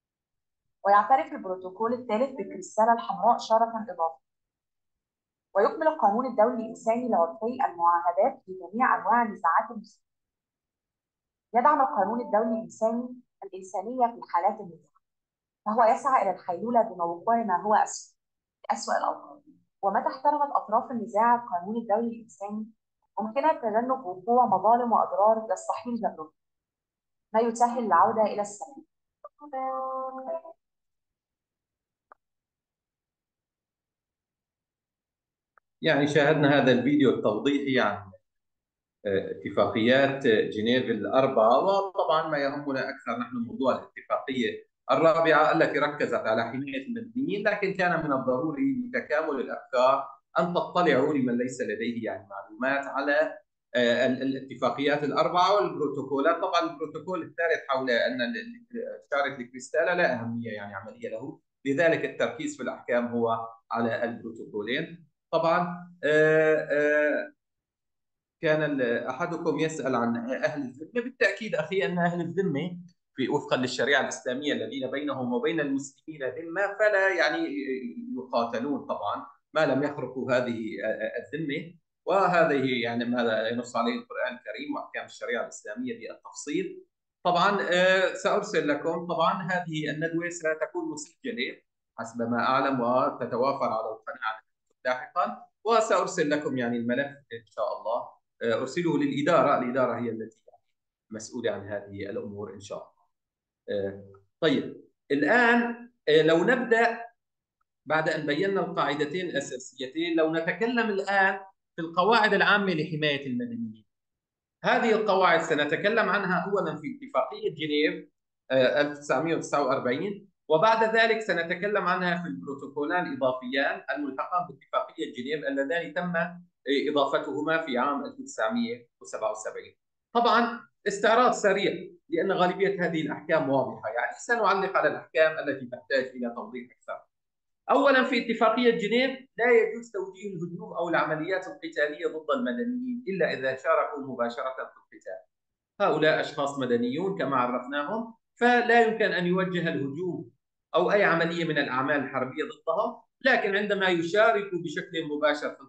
Speaker 2: ويعترف البروتوكول الثالث بالكريستالة الحمراء شارة إضافية. ويكمل القانون الدولي الإنساني العرفي المعاهدات لجميع أنواع النزاعات المسلحة. يدعم القانون الدولي الإنسانية في حالات النزاع، فهو يسعى إلى الحيلولة بموقع ما هو أسوأ الأوقات. ومتى احترمت أطراف النزاع القانون الدولي الإنساني ممكنة تجنب وقوع مظالم وأضرار يستحيل جبرها، ما يسهل العودة إلى السلام.
Speaker 1: يعني شاهدنا هذا الفيديو التوضيحي عن اتفاقيات جنيف الأربعة، وطبعا ما يهمنا أكثر نحن موضوع الاتفاقية الرابعة التي ركزت على حماية المدنيين، لكن كان من الضروري لتكامل الأفكار أن تطلعوا لمن ليس لديه يعني معلومات على الاتفاقيات الأربعة والبروتوكولات. طبعا البروتوكول الثالث حول أن شارة الكريستالة لا أهمية يعني عملية له، لذلك التركيز في الأحكام هو على البروتوكولين. طبعا كان أحدكم يسأل عن أهل الذمة. بالتأكيد أخي أن أهل الذمة في وفقا للشريعة الإسلامية الذين بينهم وبين المسلمين ذمة فلا يعني يقاتلون طبعا ما لم يخرقوا هذه الذمة، وهذه يعني ما ينص عليه القرآن الكريم وأحكام الشريعة الإسلامية بالتفصيل. طبعا سأرسل لكم، طبعا هذه الندوة ستكون مسجلة حسب ما أعلم وتتوافر على القناة لاحقا، وسأرسل لكم يعني الملف إن شاء الله، أرسله للإدارة. الإدارة هي التي مسؤولة عن هذه الأمور إن شاء الله. طيب الآن لو نبدأ بعد أن بينا القاعدتين الأساسيتين، لو نتكلم الآن في القواعد العامة لحماية المدنيين. هذه القواعد سنتكلم عنها أولا في اتفاقية جنيف 1949، وبعد ذلك سنتكلم عنها في البروتوكولان الإضافيان الملحقان باتفاقية جنيف اللذان تم إضافتهما في عام 1977. طبعا استعراض سريع لأن غالبية هذه الأحكام واضحة، يعني سنعلق على الأحكام التي تحتاج إلى توضيح أكثر. أولا في اتفاقية جنيف لا يجوز توجيه الهجوم أو العمليات القتالية ضد المدنيين إلا إذا شاركوا مباشرة في القتال. هؤلاء أشخاص مدنيون كما عرفناهم، فلا يمكن أن يوجه الهجوم أو أي عملية من الأعمال الحربية ضدهم، لكن عندما يشاركوا بشكل مباشر في القتال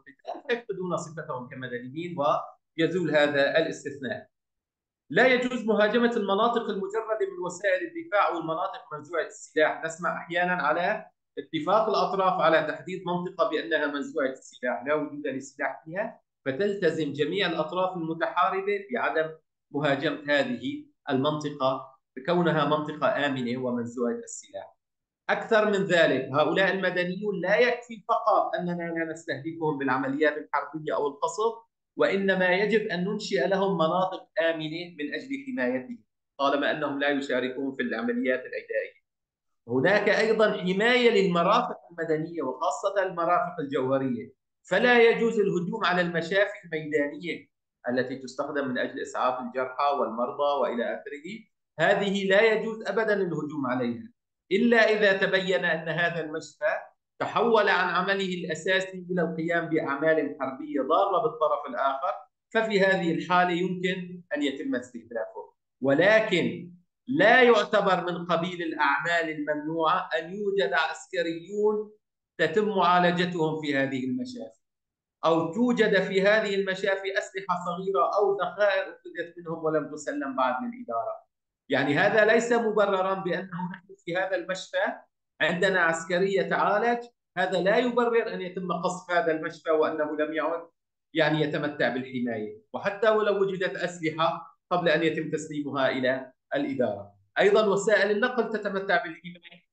Speaker 1: يفقدون صفتهم كمدنيين ويزول هذا الاستثناء. لا يجوز مهاجمة المناطق المجردة من وسائل الدفاع أو المناطق منزوعة السلاح. نسمع أحيانا على اتفاق الأطراف على تحديد منطقة بأنها منزوعة السلاح لا وجود للسلاح فيها، فتلتزم جميع الأطراف المتحاربة بعدم مهاجمة هذه المنطقة كونها منطقة آمنة ومنزوعة السلاح. أكثر من ذلك، هؤلاء المدنيون لا يكفي فقط أننا لا نستهدفهم بالعمليات الحربية أو القصف، وإنما يجب أن ننشئ لهم مناطق آمنة من أجل حمايتهم طالما أنهم لا يشاركون في العمليات العدائية. هناك أيضا حماية للمرافق المدنية وخاصة المرافق الجوهرية، فلا يجوز الهجوم على المشافي الميدانية التي تستخدم من أجل إسعاف الجرحى والمرضى وإلى آخره. هذه لا يجوز أبدا الهجوم عليها إلا إذا تبين أن هذا المشفى تحول عن عمله الأساسي إلى القيام بأعمال حربية ضارة بالطرف الآخر، ففي هذه الحالة يمكن أن يتم استهدافه. ولكن لا يعتبر من قبيل الأعمال الممنوعة أن يوجد عسكريون تتم معالجتهم في هذه المشافي، أو توجد في هذه المشافي أسلحة صغيرة أو ذخائر أخذت منهم ولم تسلم بعد للإدارة. يعني هذا ليس مبررا بأنه نحن في هذا المشفى عندنا عسكري يتعالج، هذا لا يبرر أن يتم قصف هذا المشفى وأنه لم يعد يعني يتمتع بالحماية، وحتى ولو وجدت أسلحة قبل أن يتم تسليمها إلى الإدارة. أيضا وسائل النقل تتمتع بالحماية.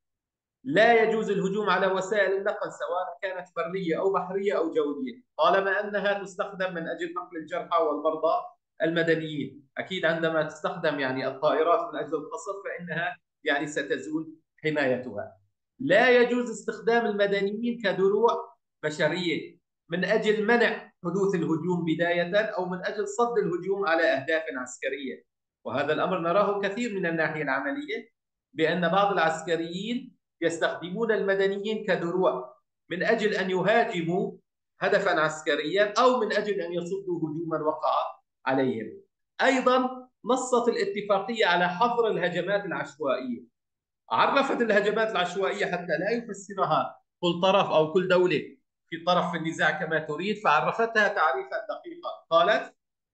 Speaker 1: لا يجوز الهجوم على وسائل النقل سواء كانت برية أو بحرية أو جوية طالما أنها تستخدم من أجل نقل الجرحى والمرضى المدنيين. أكيد عندما تستخدم يعني الطائرات من أجل القصف فإنها يعني ستزول حمايتها. لا يجوز استخدام المدنيين كدروع بشرية من أجل منع حدوث الهجوم بداية أو من أجل صد الهجوم على أهداف عسكرية. وهذا الأمر نراه كثير من الناحية العملية، بأن بعض العسكريين يستخدمون المدنيين كدروع من أجل أن يهاجموا هدفا عسكريا أو من أجل أن يصدوا هجوما وقع عليهم. أيضا نصت الاتفاقية على حظر الهجمات العشوائية، عرفت الهجمات العشوائية حتى لا يفسرها كل طرف أو كل دولة في طرف في النزاع كما تريد، فعرفتها تعريفا دقيقا. قالت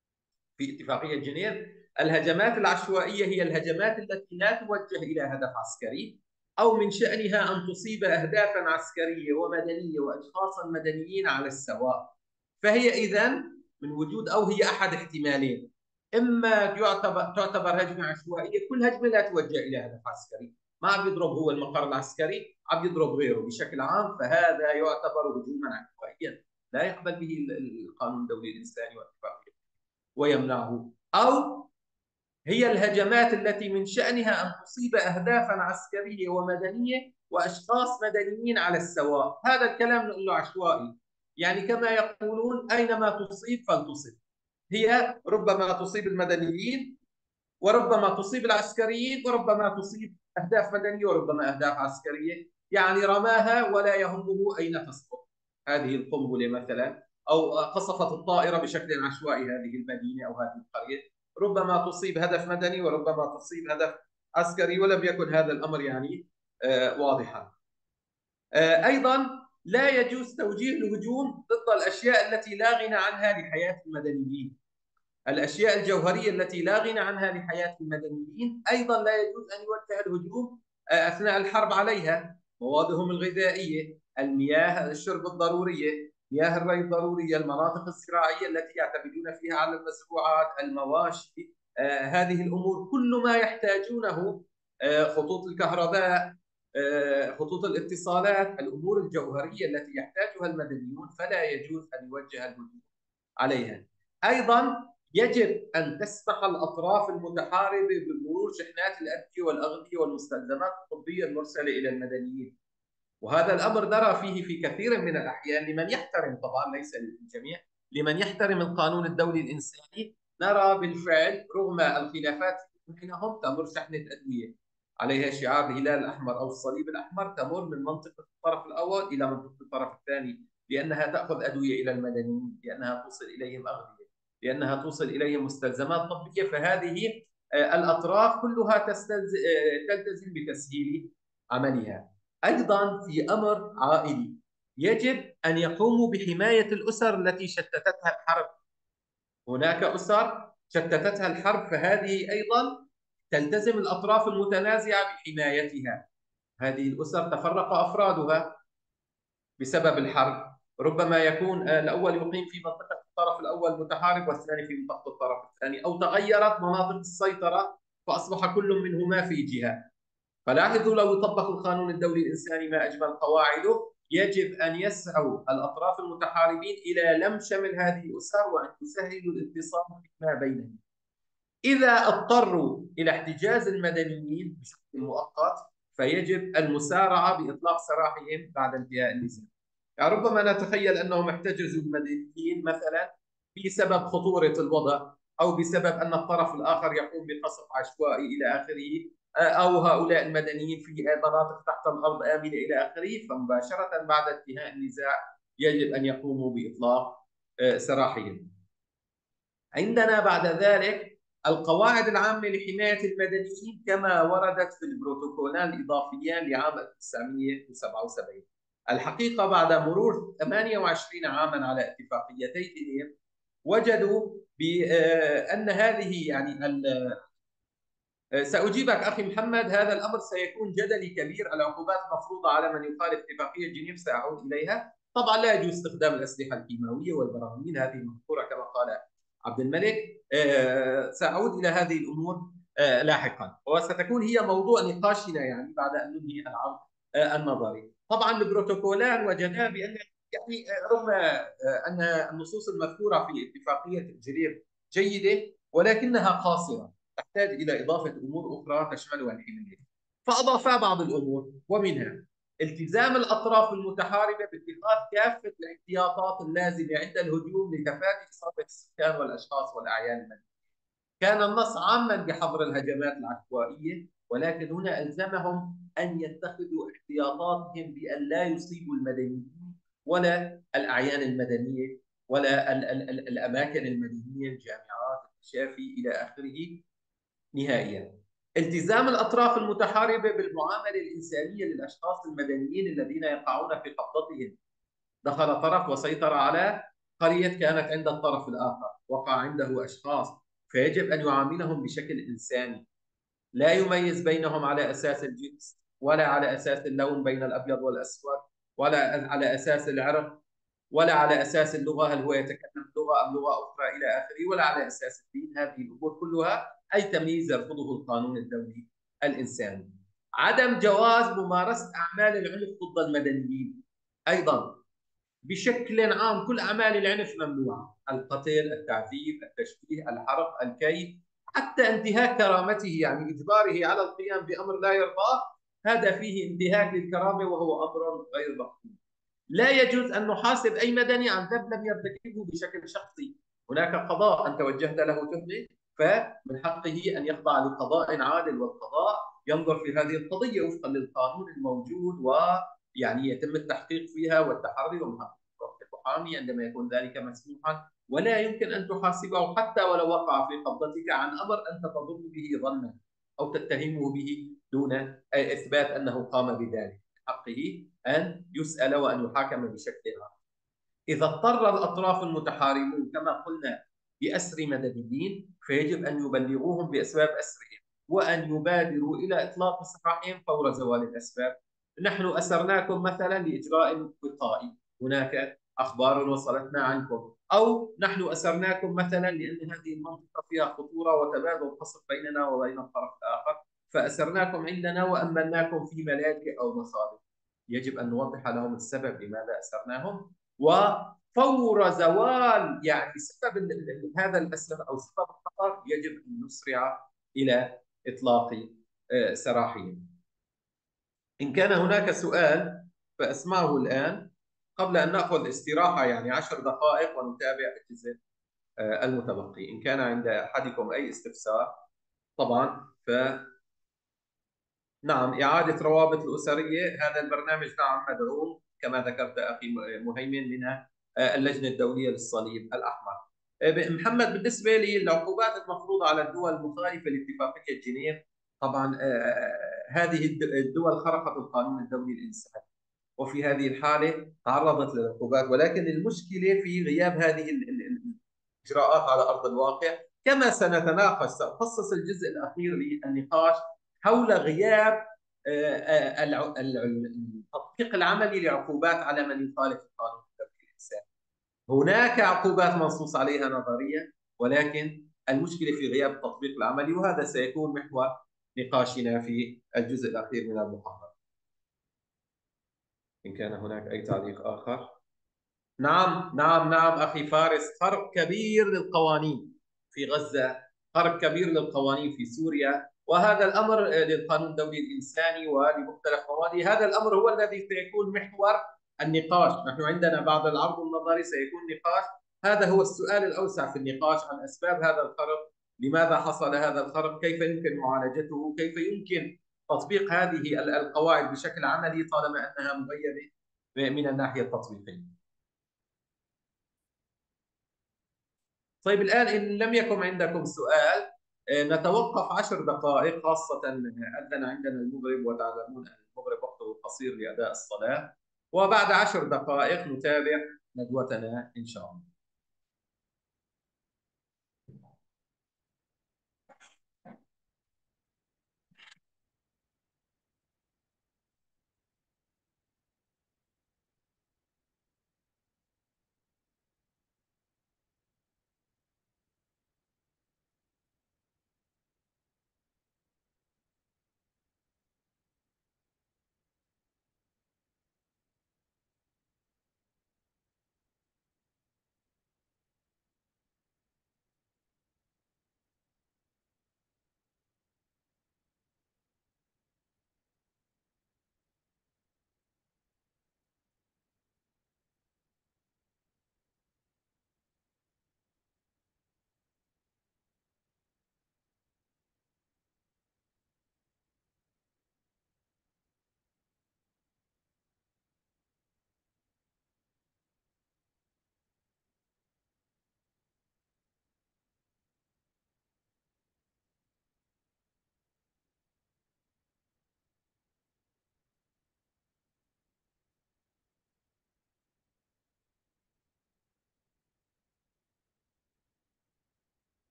Speaker 1: في اتفاقية جنيف: الهجمات العشوائية هي الهجمات التي لا توجه إلى هدف عسكري أو من شأنها أن تصيب أهدافا عسكرية ومدنية وأشخاصا مدنيين على السواء. فهي إذن من وجود أو هي أحد احتمالين: إما تعتبر هجمة عشوائية، كل هجمة لا توجه إلى هدف عسكري، ما عم يضرب هو المقر العسكري، عم يضرب غيره بشكل عام، فهذا يعتبر هجوما عشوائيا لا يقبل به القانون الدولي الإنساني والاتفاقية ويمنعه. أو هي الهجمات التي من شأنها أن تصيب أهدافا عسكرية ومدنية وأشخاص مدنيين على السواء. هذا الكلام نقول له عشوائي، يعني كما يقولون أينما تصيب فلتصب. هي ربما تصيب المدنيين وربما تصيب العسكريين وربما تصيب أهداف مدنية وربما أهداف عسكرية، يعني رماها ولا يهمه أين تسقط هذه القنبلة مثلا، أو قصفت الطائرة بشكل عشوائي هذه المدينة أو هذه القرية، ربما تصيب هدف مدني وربما تصيب هدف عسكري، ولم يكن هذا الأمر يعني واضحا. أيضا لا يجوز توجيه الهجوم ضد الأشياء التي لا غنى عنها لحياة المدنيين. الأشياء الجوهرية التي لا غنى عنها لحياة المدنيين أيضا لا يجوز أن يوجه الهجوم أثناء الحرب عليها. موادهم الغذائية، المياه الشرب الضرورية، مياه الري الضرورية، المناطق الزراعية التي يعتمدون فيها على المزروعات، المواشي، هذه الأمور كل ما يحتاجونه، خطوط الكهرباء، خطوط الاتصالات، الأمور الجوهرية التي يحتاجها المدنيون فلا يجوز أن يوجه الهجوم عليها. أيضا يجب أن تسمح الأطراف المتحاربة بمرور شحنات الأدوية والأغذية والمستلزمات الطبية المرسلة إلى المدنيين، وهذا الأمر نرى فيه في كثير من الأحيان لمن يحترم، طبعا ليس للجميع، لمن يحترم القانون الدولي الإنساني، نرى بالفعل رغم الخلافات بينهم تمر شحنة أدوية عليها شعار الهلال الأحمر أو الصليب الأحمر، تمر من منطقة الطرف الأول إلى منطقة الطرف الثاني، لأنها تأخذ أدوية إلى المدنيين، لأنها توصل إليهم أغذية، لأنها توصل إليهم مستلزمات طبية. فهذه الأطراف كلها تلتزم بتسهيل عملها. أيضا في أمر عائلي، يجب أن يقوموا بحماية الأسر التي شتتتها الحرب. هناك أسر شتتتها الحرب، فهذه أيضا تلتزم الأطراف المتنازعة بحمايتها. هذه الأسر تفرق أفرادها بسبب الحرب، ربما يكون الأول يقيم في منطقة الطرف الأول متحارب والثاني في منطقة الطرف الثاني، أو تغيرت مناطق السيطرة فأصبح كل منهما في جهة. فلاحظوا لو يطبق القانون الدولي الإنساني ما أجمل قواعده، يجب أن يسعوا الأطراف المتحاربين إلى لم شمل هذه الأسر وأن يسهلوا الاتصال فيما بينهم. إذا اضطروا إلى احتجاز المدنيين بشكل مؤقت فيجب المسارعة بإطلاق سراحهم بعد انتهاء النزاع. يعني ربما نتخيل أنهم احتجزوا المدنيين مثلا بسبب خطورة الوضع، أو بسبب أن الطرف الآخر يقوم بقصف عشوائي إلى آخره، أو هؤلاء المدنيين في مناطق تحت الأرض آمنة إلى آخره، فمباشرة بعد انتهاء النزاع يجب أن يقوموا بإطلاق سراحهم. عندنا بعد ذلك القواعد العامة لحماية المدنيين كما وردت في البروتوكولان الإضافيان لعام 1977. الحقيقة بعد مرور 28 عاما على اتفاقيتيهم وجدوا بأن هذه يعني سأجيبك أخي محمد، هذا الأمر سيكون جدلي كبير. العقوبات المفروضة على من يخالف اتفاقية جنيف سأعود إليها. طبعا لا يجوز استخدام الأسلحة الكيماوية والبراغمين، هذه مذكورة كما قال عبد الملك. سأعود إلى هذه الأمور لاحقا، وستكون هي موضوع نقاشنا يعني بعد أن ننهي العرض النظري. طبعا البروتوكولان وجدنا بأن يعني رغم أن النصوص المذكورة في اتفاقية جنيف جيدة ولكنها قاصرة، تحتاج إلى إضافة أمور أخرى تشملها الحماية. فأضافا بعض الأمور، ومنها التزام الأطراف المتحاربة باتخاذ كافة الاحتياطات اللازمة عند الهجوم لتفادي إصابة السكان والأشخاص والأعيان المدنية. كان النص عاما بحظر الهجمات العشوائية، ولكن هنا ألزمهم أن يتخذوا احتياطاتهم بأن لا يصيبوا المدنيين ولا الأعيان المدنية ولا الأماكن المدنية، الجامعات، المشافي إلى آخره نهائيا. التزام الأطراف المتحاربة بالمعاملة الإنسانية للأشخاص المدنيين الذين يقعون في قبضتهم. دخل طرف وسيطر على قرية كانت عند الطرف الآخر، وقع عنده أشخاص، فيجب أن يعاملهم بشكل إنساني، لا يميز بينهم على أساس الجنس ولا على أساس اللون بين الأبيض والأسود ولا على أساس العرق ولا على اساس اللغه، هل هو يتكلم لغه ام لغه اخرى الى اخره، ولا على اساس الدين. هذه الامور كلها اي تمييز يرفضه القانون الدولي الانساني. عدم جواز ممارسه اعمال العنف ضد المدنيين ايضا بشكل عام. كل اعمال العنف ممنوعه: القتل، التعذيب، التشويه، الحرق، الكي، حتى انتهاك كرامته، يعني اجباره على القيام بامر لا يرضاه، هذا فيه انتهاك للكرامه وهو امر غير مقبول. لا يجوز أن نحاسب أي مدني عن ذنب لم يرتكبه بشكل شخصي. هناك قضاء، أنت وجهت له تهمة فمن حقه أن يخضع لقضاء عادل، والقضاء ينظر في هذه القضية وفقا للقانون الموجود، ويعني يتم التحقيق فيها والتحري، ومن حق المحامي عندما يكون ذلك مسموحا. ولا يمكن أن تحاسبه حتى ولو وقع في قبضتك عن أمر أنت تظن به ظنا أو تتهمه به دون إثبات أنه قام بذلك. حقه أن يسأل وأن يحاكم بشكل عام. إذا اضطر الأطراف المتحاربون كما قلنا بأسر مدنيين فيجب أن يبلغوهم بأسباب أسرهم، وأن يبادروا إلى إطلاق سراحهم فور زوال الأسباب. نحن أسرناكم مثلا لإجراء وقائي، هناك أخبار وصلتنا عنكم، أو نحن أسرناكم مثلا لأن هذه المنطقة فيها خطورة وتبادل قصف بيننا وبين الطرف الآخر، فأسرناكم عندنا وأمناكم في ملاجئ أو مصادر. يجب أن نوضح لهم السبب لماذا أسرناهم، وفور زوال يعني سبب هذا الأسر أو سبب الخطر يجب أن نسرع إلى إطلاق سراحهم. إن كان هناك سؤال فأسمعه الآن قبل أن نأخذ استراحة يعني 10 دقائق ونتابع الجزء المتبقي. إن كان عند أحدكم أي استفسار طبعا نعم. إعادة روابط الأسرية، هذا البرنامج نعم مدعوم كما ذكرت أخي مهيمن من اللجنة الدولية للصليب الأحمر. محمد، بالنسبة للعقوبات المفروضة على الدول المخالفة لاتفاقية جنيف، طبعا هذه الدول خرقت القانون الدولي الإنساني. وفي هذه الحالة تعرضت للعقوبات. ولكن المشكلة في غياب هذه الإجراءات على أرض الواقع، كما سنتناقش. سأخصص الجزء الأخير للنقاش حول غياب التطبيق العملي لعقوبات على من يخالف القانون الدولي الإنساني. هناك عقوبات منصوص عليها نظريا، ولكن المشكلة في غياب التطبيق العملي، وهذا سيكون محور نقاشنا في الجزء الأخير من المحاضرة. إن كان هناك أي تعليق آخر. نعم نعم نعم أخي فارس، فرق كبير للقوانين في غزة، فرق كبير للقوانين في سوريا، وهذا الأمر للقانون الدولي الإنساني ولمختلف مواده. هذا الأمر هو الذي سيكون محور النقاش. نحن عندنا بعد العرض النظري سيكون نقاش، هذا هو السؤال الأوسع في النقاش عن أسباب هذا الفرق، لماذا حصل هذا الفرق، كيف يمكن معالجته، كيف يمكن تطبيق هذه القواعد بشكل عملي طالما أنها مغيبة من الناحية التطبيقية. طيب الآن إن لم يكن عندكم سؤال نتوقف 10 دقائق، خاصة أذن عندنا المغرب، وتعلمون أن المغرب وقته قصير لأداء الصلاة، وبعد 10 دقائق نتابع ندوتنا إن شاء الله.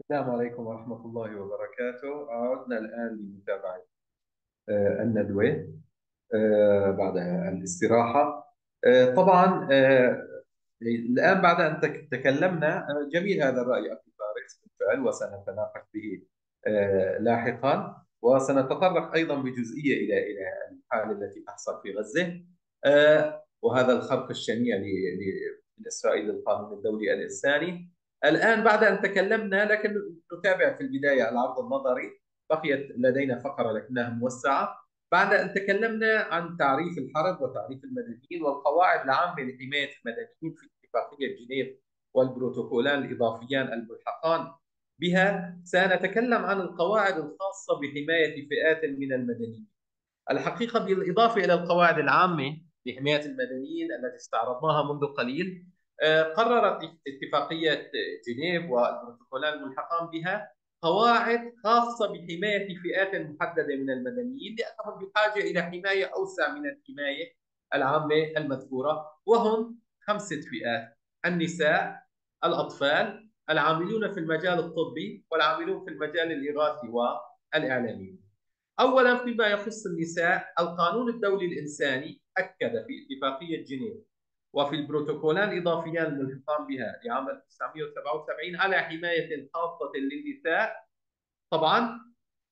Speaker 1: السلام عليكم ورحمة الله وبركاته. عدنا الآن لمتابعة الندوة بعد الاستراحة. طبعا الآن بعد أن تكلمنا، جميل هذا الرأي أخي فارس بالفعل، وسنتناقش به لاحقا، وسنتطرق أيضا بجزئية إلى الحالة التي تحصل في غزة، وهذا الخرق الشنيع من إسرائيل للقانون الدولي الإنساني. الآن بعد أن تكلمنا، لكن نتابع في البداية العرض النظري، بقيت لدينا فقرة لكنها موسعة. بعد أن تكلمنا عن تعريف الحرب وتعريف المدنيين والقواعد العامة لحماية المدنيين في اتفاقية جنيف والبروتوكولان الإضافيان الملحقان بها، سنتكلم عن القواعد الخاصة بحماية فئات من المدنيين. الحقيقة بالإضافة إلى القواعد العامة لحماية المدنيين التي استعرضناها منذ قليل، قررت اتفاقية جنيف والبروتوكولان الملحقان بها قواعد خاصة بحماية فئات محددة من المدنيين، لأنهم بحاجة إلى حماية أوسع من الحماية العامة المذكورة، وهم 5 فئات: النساء، الأطفال، العاملون في المجال الطبي، والعاملون في المجال الإغاثي والإعلامي. أولا، فيما يخص النساء، القانون الدولي الإنساني أكد في اتفاقية جنيف وفي البروتوكولان الإضافيان الملحقان بها لعام 1977 على حماية خاصة للنساء، طبعا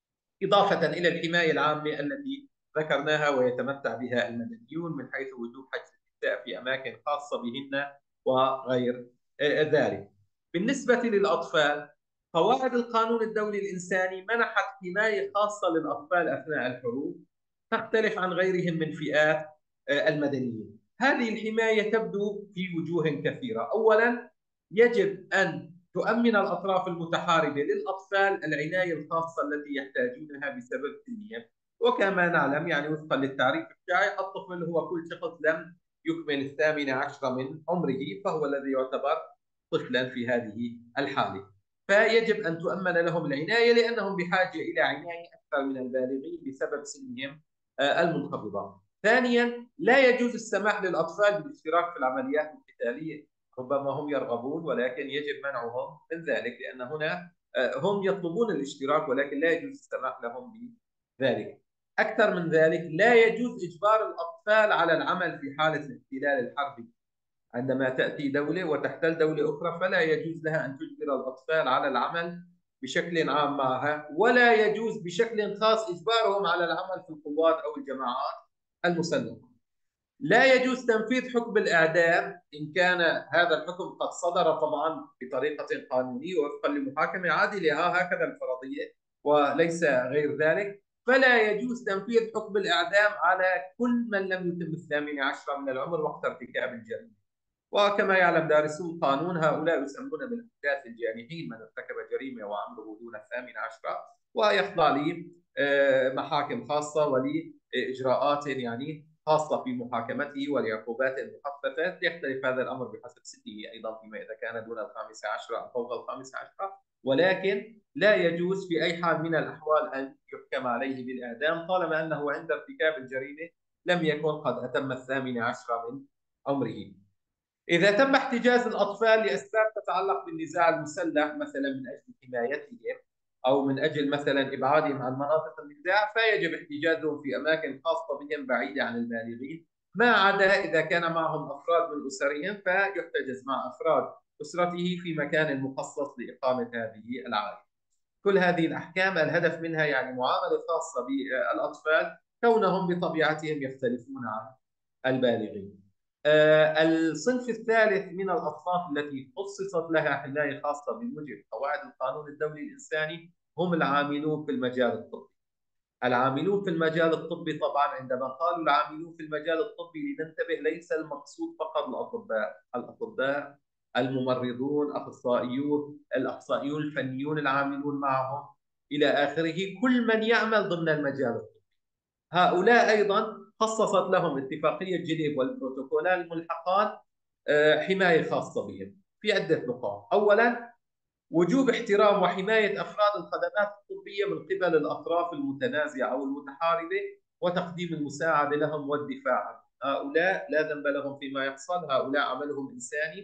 Speaker 1: إضافة إلى الحماية العامة التي ذكرناها ويتمتع بها المدنيون، من حيث وجوب حجز النساء في أماكن خاصة بهن وغير ذلك. بالنسبة للأطفال، قواعد القانون الدولي الإنساني منحت حماية خاصة للأطفال أثناء الحروب، تختلف عن غيرهم من فئات المدنيين. هذه الحماية تبدو في وجوه كثيرة. أولا، يجب أن تؤمن الأطراف المتحاربة للأطفال العناية الخاصة التي يحتاجونها بسبب سنهم. وكما نعلم، يعني وفقا للتعريف الشائع، الطفل هو كل شخص لم يكمل 18 من عمره، فهو الذي يعتبر طفلا في هذه الحالة. فيجب أن تؤمن لهم العناية، لأنهم بحاجة إلى عناية أكثر من البالغين بسبب سنهم المنخفضة. ثانيا، لا يجوز السماح للأطفال بالاشتراك في العمليات القتالية. ربما هم يرغبون، ولكن يجب منعهم من ذلك، لأن هنا هم يطلبون الاشتراك، ولكن لا يجوز السماح لهم بذلك. أكثر من ذلك، لا يجوز إجبار الأطفال على العمل في حالة الاحتلال الحربي. عندما تأتي دولة وتحتل دولة أخرى، فلا يجوز لها أن تجبر الأطفال على العمل بشكل عام معها، ولا يجوز بشكل خاص إجبارهم على العمل في القوات أو الجماعات المسلحة. لا يجوز تنفيذ حكم الإعدام إن كان هذا الحكم قد صدر طبعا بطريقة قانونية وفقا لمحاكمة عادلة، هكذا الفرضية وليس غير ذلك. فلا يجوز تنفيذ حكم الإعدام على كل من لم يتم 18 من العمر وقت ارتكاب الجريمة. وكما يعلم دارسو القانون، هؤلاء يسمون بالأحداث الجانحين، من ارتكب جريمة وعمره دون 18، ويخضع لمحاكم خاصة ولإجراءات يعني خاصة في محاكمته ولعقوبات مخففة. يختلف هذا الأمر بحسب سنه أيضا، فيما إذا كان دون 15 أو فوق 15، ولكن لا يجوز في أي حال من الأحوال أن يحكم عليه بالإعدام طالما أنه عند ارتكاب الجريمة لم يكن قد أتم 18 من عمره. إذا تم احتجاز الأطفال لأسباب تتعلق بالنزاع المسلح، مثلا من أجل حمايتهم أو من أجل مثلا إبعادهم عن مناطق النزاع، فيجب احتجازهم في أماكن خاصة بهم بعيدة عن البالغين، ما عدا إذا كان معهم أفراد من أسرهم، فيحتجز مع أفراد أسرته في مكان مخصص لإقامة هذه العائلة. كل هذه الأحكام الهدف منها يعني معاملة خاصة بالأطفال، كونهم بطبيعتهم يختلفون عن البالغين. الصنف الثالث من الأصناف التي خصصت لها حماية خاصة بموجب قواعد القانون الدولي الإنساني هم العاملون في المجال الطبي. العاملون في المجال الطبي، طبعا عندما قالوا العاملون في المجال الطبي لننتبه، ليس المقصود فقط الأطباء، الممرضون، الأخصائيون الفنيون العاملون معهم إلى آخره، كل من يعمل ضمن المجال الطبي. هؤلاء أيضا خصصت لهم اتفاقية جنيف والبروتوكولان الملحقان حماية خاصة بهم في عدة نقاط. أولا، وجوب احترام وحماية أفراد الخدمات الطبية من قبل الأطراف المتنازعة أو المتحاربة، وتقديم المساعدة لهم والدفاع عنهم. هؤلاء لا ذنب لهم فيما يحصل، هؤلاء عملهم إنساني،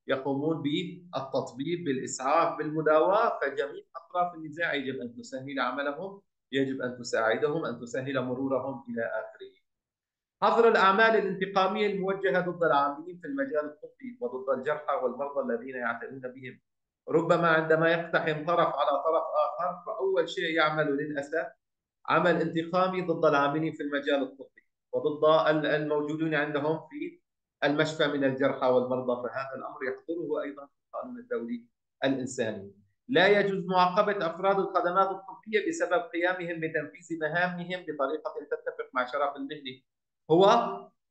Speaker 1: يقومون بالتطبيب، بالإسعاف، بالمداواة، فجميع أطراف النزاع يجب أن تسهل عملهم، يجب أن تساعدهم، أن تسهل مرورهم إلى آخره. حظر الأعمال الانتقامية الموجهة ضد العاملين في المجال الطبي وضد الجرحى والمرضى الذين يعتنون بهم. ربما عندما يقتحم طرف على طرف آخر، فأول شيء يعمل للأسف عمل انتقامي ضد العاملين في المجال الطبي وضد الموجودين عندهم في المشفى من الجرحى والمرضى، فهذا الأمر يحظره أيضا في القانون الدولي الإنساني. لا يجوز معاقبة أفراد الخدمات الطبية بسبب قيامهم بتنفيذ مهامهم بطريقة تتفق مع شرف المهنة. هو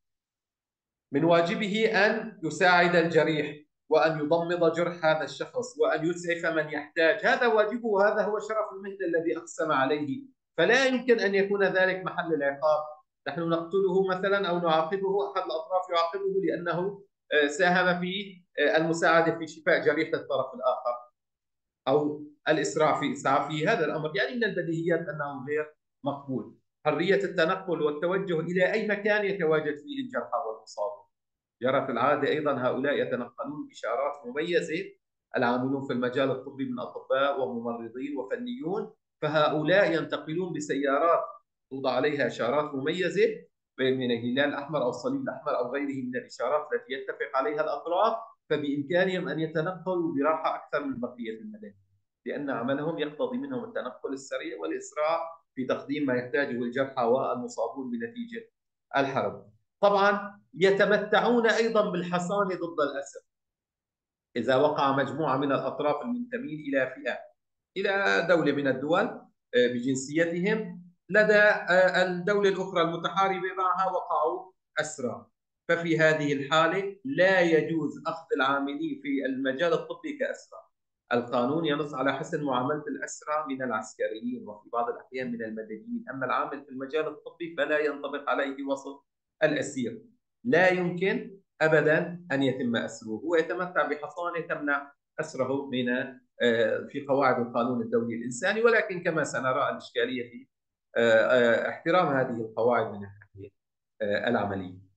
Speaker 1: من واجبه أن يساعد الجريح وأن يضمد جرح هذا الشخص وأن يسعف من يحتاج، هذا واجبه وهذا هو شرف المهنة الذي أقسم عليه، فلا يمكن أن يكون ذلك محل العقاب. نحن نقتله مثلا أو نعاقبه، أحد الأطراف يعاقبه لأنه ساهم في المساعدة في شفاء جريح الطرف الآخر أو الإسراع في إسعافه، هذا الأمر يعني من البديهيات أنه غير مقبول. حرية التنقل والتوجه إلى أي مكان يتواجد فيه الجرحى والمصابون. يرى في العادة أيضا هؤلاء يتنقلون بإشارات مميزة، العاملون في المجال الطبي من أطباء وممرضين وفنيون، فهؤلاء ينتقلون بسيارات توضع عليها إشارات مميزة من الهلال الأحمر أو الصليب الأحمر أو غيره من الإشارات التي يتفق عليها الأطراف، فبإمكانهم أن يتنقلوا براحة أكثر من بقية المدنيين، لأن عملهم يقتضي منهم التنقل السريع والإسراع في تقديم ما يحتاجه الجرحى والمصابون بنتيجة الحرب. طبعا يتمتعون أيضا بالحصانة ضد الأسر إذا وقع مجموعة من الأطراف المنتمين إلى فئة، إلى دولة من الدول بجنسيتهم لدى الدولة الأخرى المتحاربة معها وقعوا أسرى، ففي هذه الحالة لا يجوز أخذ العاملين في المجال الطبي كأسرى. القانون ينص على حسن معاملة الأسرى من العسكريين وفي بعض الأحيان من المدنيين، أما العامل في المجال الطبي فلا ينطبق عليه وصف الأسير، لا يمكن أبدا أن يتم أسره، هو يتمتع بحصانة تمنع أسره من في قواعد القانون الدولي الإنساني، ولكن كما سنرى الإشكالية في احترام هذه القواعد من الناحية العملية.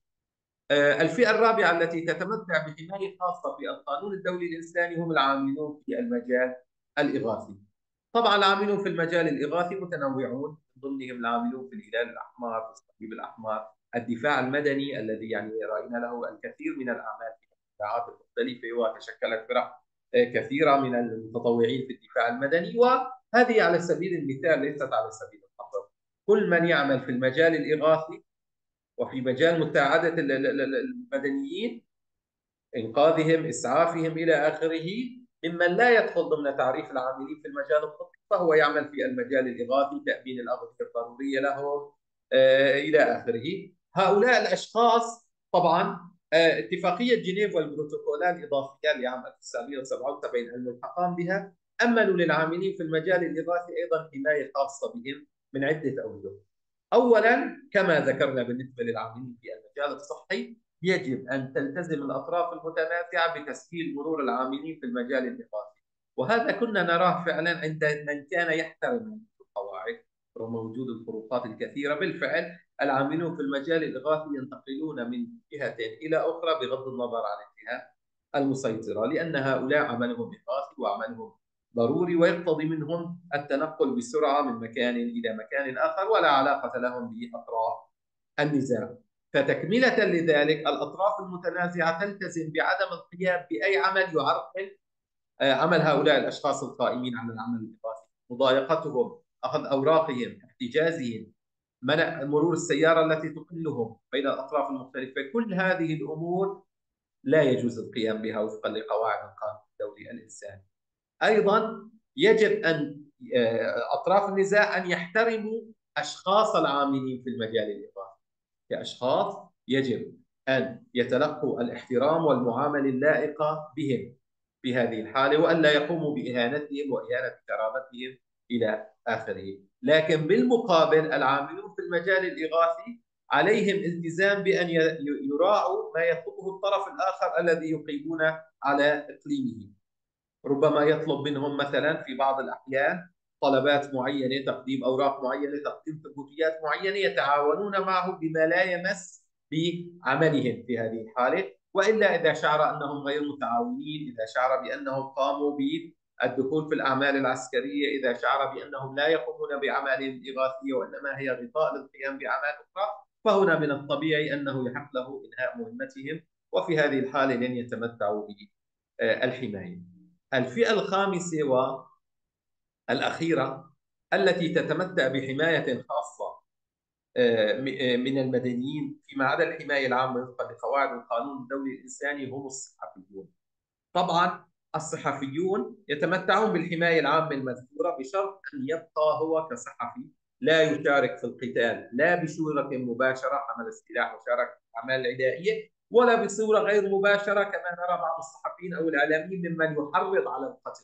Speaker 1: الفئة الرابعة التي تتمتع بحماية خاصة في القانون الدولي الإنساني هم العاملون في المجال الإغاثي. طبعا العاملون في المجال الإغاثي متنوعون، من ضمنهم العاملون في الهلال الأحمر، في الصليب الأحمر، الدفاع المدني الذي يعني رأينا له الكثير من الأعمال في القطاعات المختلفة وتشكلت فرق كثيرة من المتطوعين في الدفاع المدني، وهذه على سبيل المثال ليست على سبيل الحصر. كل من يعمل في المجال الإغاثي وفي مجال مساعدة المدنيين، إنقاذهم، إسعافهم إلى آخره، ممن لا يدخل ضمن تعريف العاملين في المجال الطبي، فهو يعمل في المجال الإغاثي، تأمين الأغذية الضرورية لهم إلى آخره. هؤلاء الأشخاص طبعا اتفاقية جنيف والبروتوكولات الإضافية لعام 1977 الملحقان بها أملوا للعاملين في المجال الإغاثي أيضا حماية خاصة بهم من عدة أوجه. أولا كما ذكرنا بالنسبة للعاملين في المجال الصحي، يجب أن تلتزم الأطراف المتنازعة بتسهيل مرور العاملين في المجال الإغاثي، وهذا كنا نراه فعلا عند من كان يحترم القواعد رغم وجود الفروقات الكثيرة. بالفعل العاملون في المجال الإغاثي ينتقلون من جهة إلى أخرى بغض النظر عن الجهة المسيطرة، لأن هؤلاء عملهم إغاثي وعملهم ضروري ويقتضي منهم التنقل بسرعة من مكان إلى مكان آخر ولا علاقة لهم بأطراف النزاع. فتكملة لذلك الأطراف المتنازعة تلتزم بعدم القيام بأي عمل يعرقل عمل هؤلاء الأشخاص القائمين على العمل الإغاثي، مضايقتهم، أخذ أوراقهم، احتجازهم، منع مرور السيارة التي تقلهم بين الأطراف المختلفة، كل هذه الأمور لا يجوز القيام بها وفقا لقواعد القانون الدولي الإنساني. أيضا يجب أن أطراف النزاع أن يحترموا أشخاص العاملين في المجال الإغاثي كأشخاص، يجب أن يتلقوا الاحترام والمعاملة اللائقة بهم في هذه الحالة، وأن لا يقوموا بإهانتهم وإهانة كرامتهم إلى آخره. لكن بالمقابل العاملون في المجال الإغاثي عليهم التزام بأن يراعوا ما يطلبه الطرف الآخر الذي يقيمون على إقليمه. ربما يطلب منهم مثلا في بعض الأحيان طلبات معينة، تقديم أوراق معينة، تقديم ثبوتيات معينة، يتعاونون معه بما لا يمس بعملهم في هذه الحالة، وإلا إذا شعر أنهم غير متعاونين، إذا شعر بأنهم قاموا بالدخول في الأعمال العسكرية، إذا شعر بأنهم لا يقومون بأعمال إغاثية وإنما هي غطاء للقيام بأعمال أخرى، فهنا من الطبيعي أنه يحق له إنهاء مهمتهم، وفي هذه الحالة لن يتمتعوا بالحماية. الفئة الخامسة والأخيرة التي تتمتع بحماية خاصة من المدنيين فيما عدا الحماية العامة وفقا لقواعد القانون الدولي الإنساني هم الصحفيون. طبعا الصحفيون يتمتعون بالحماية العامة المذكورة بشرط أن يبقى هو كصحفي لا يشارك في القتال، لا بصورة مباشرة حمل السلاح وشارك في الأعمال العدائية، ولا بصورة غير مباشرة كما نرى بعض الصحفيين أو الإعلاميين ممن يحرض على القتل.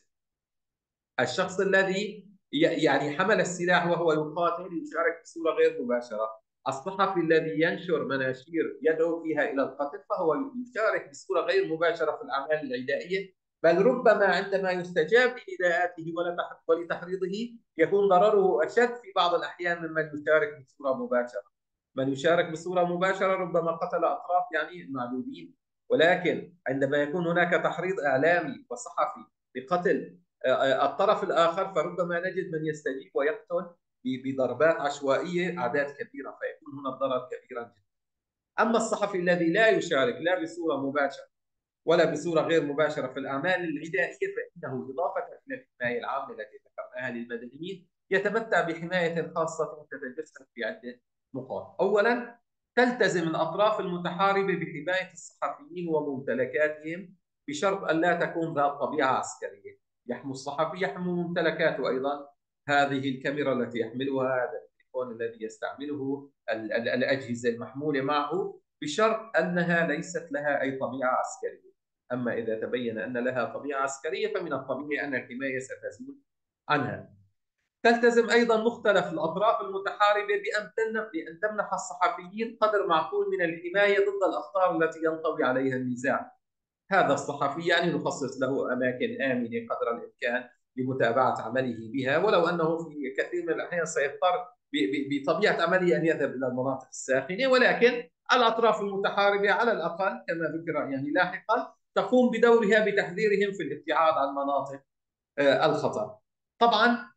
Speaker 1: الشخص الذي يعني حمل السلاح وهو يقاتل يشارك بصورة غير مباشرة. الصحفي الذي ينشر مناشير يدعو فيها إلى القتل فهو يشارك بصورة غير مباشرة في الأعمال العدائية، بل ربما عندما يستجاب لنداءاته ولتحريضه يكون ضرره أشد في بعض الأحيان ممن يشارك بصورة مباشرة. من يشارك بصورة مباشرة ربما قتل أطراف يعني معدودين، ولكن عندما يكون هناك تحريض إعلامي وصحفي بقتل الطرف الآخر فربما نجد من يستجيب ويقتل بضربات عشوائية أعداد كبيرة، فيكون هنا الضرر كبيرا جدا. أما الصحفي الذي لا يشارك لا بصورة مباشرة ولا بصورة غير مباشرة في الأعمال العدائية فإنه إضافة إلى الحماية العامة التي ذكرناها للمدنيين يتمتع بحماية خاصة تتجسد في عدة نقاط. أولا، تلتزم الأطراف المتحاربة بحماية الصحفيين وممتلكاتهم بشرط أن لا تكون ذات طبيعة عسكرية. يحمي الصحفي يحمي ممتلكاته أيضا، هذه الكاميرا التي يحملها، هذا التليفون الذي يستعمله، الأجهزة المحمولة معه، بشرط أنها ليست لها أي طبيعة عسكرية. أما إذا تبين أن لها طبيعة عسكرية فمن الطبيعي أن الحماية ستزول عنها. تلتزم أيضا مختلف الأطراف المتحاربة بأن تمنح الصحفيين قدر معقول من الحماية ضد الأخطار التي ينطوي عليها النزاع. هذا الصحفي يعني نخصص له أماكن آمنة قدر الإمكان لمتابعة عمله بها، ولو أنه في كثير من الأحيان سيضطر بطبيعة عمله أن يذهب إلى المناطق الساخنة، ولكن الأطراف المتحاربة على الأقل كما ذكر يعني لاحقا تقوم بدورها بتحذيرهم في الابتعاد عن مناطق الخطر. طبعا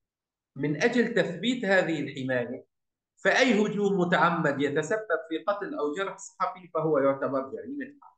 Speaker 1: من أجل تثبيت هذه الحماية فأي هجوم متعمد يتسبب في قتل أو جرح صحفي فهو يعتبر جريمة حرب.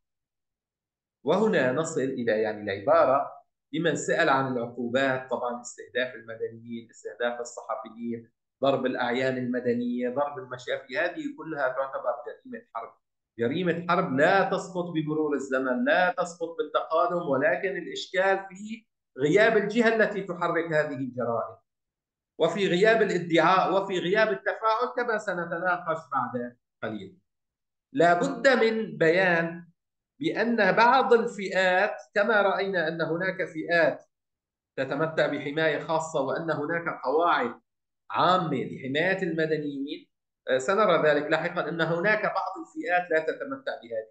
Speaker 1: وهنا نصل إلى يعني العبارة لمن سأل عن العقوبات، طبعا استهداف المدنيين، استهداف الصحفيين، ضرب الأعيان المدنية، ضرب المشافي، هذه كلها تعتبر جريمة حرب. جريمة حرب لا تسقط بمرور الزمن، لا تسقط بالتقادم، ولكن الإشكال في غياب الجهة التي تحرك هذه الجرائم، وفي غياب الادعاء، وفي غياب التفاعل كما سنتناقش بعد قليل. لا بد من بيان بأن بعض الفئات كما رأينا أن هناك فئات تتمتع بحماية خاصة وأن هناك قواعد عامة لحماية المدنيين، سنرى ذلك لاحقا أن هناك بعض الفئات لا تتمتع بهذه.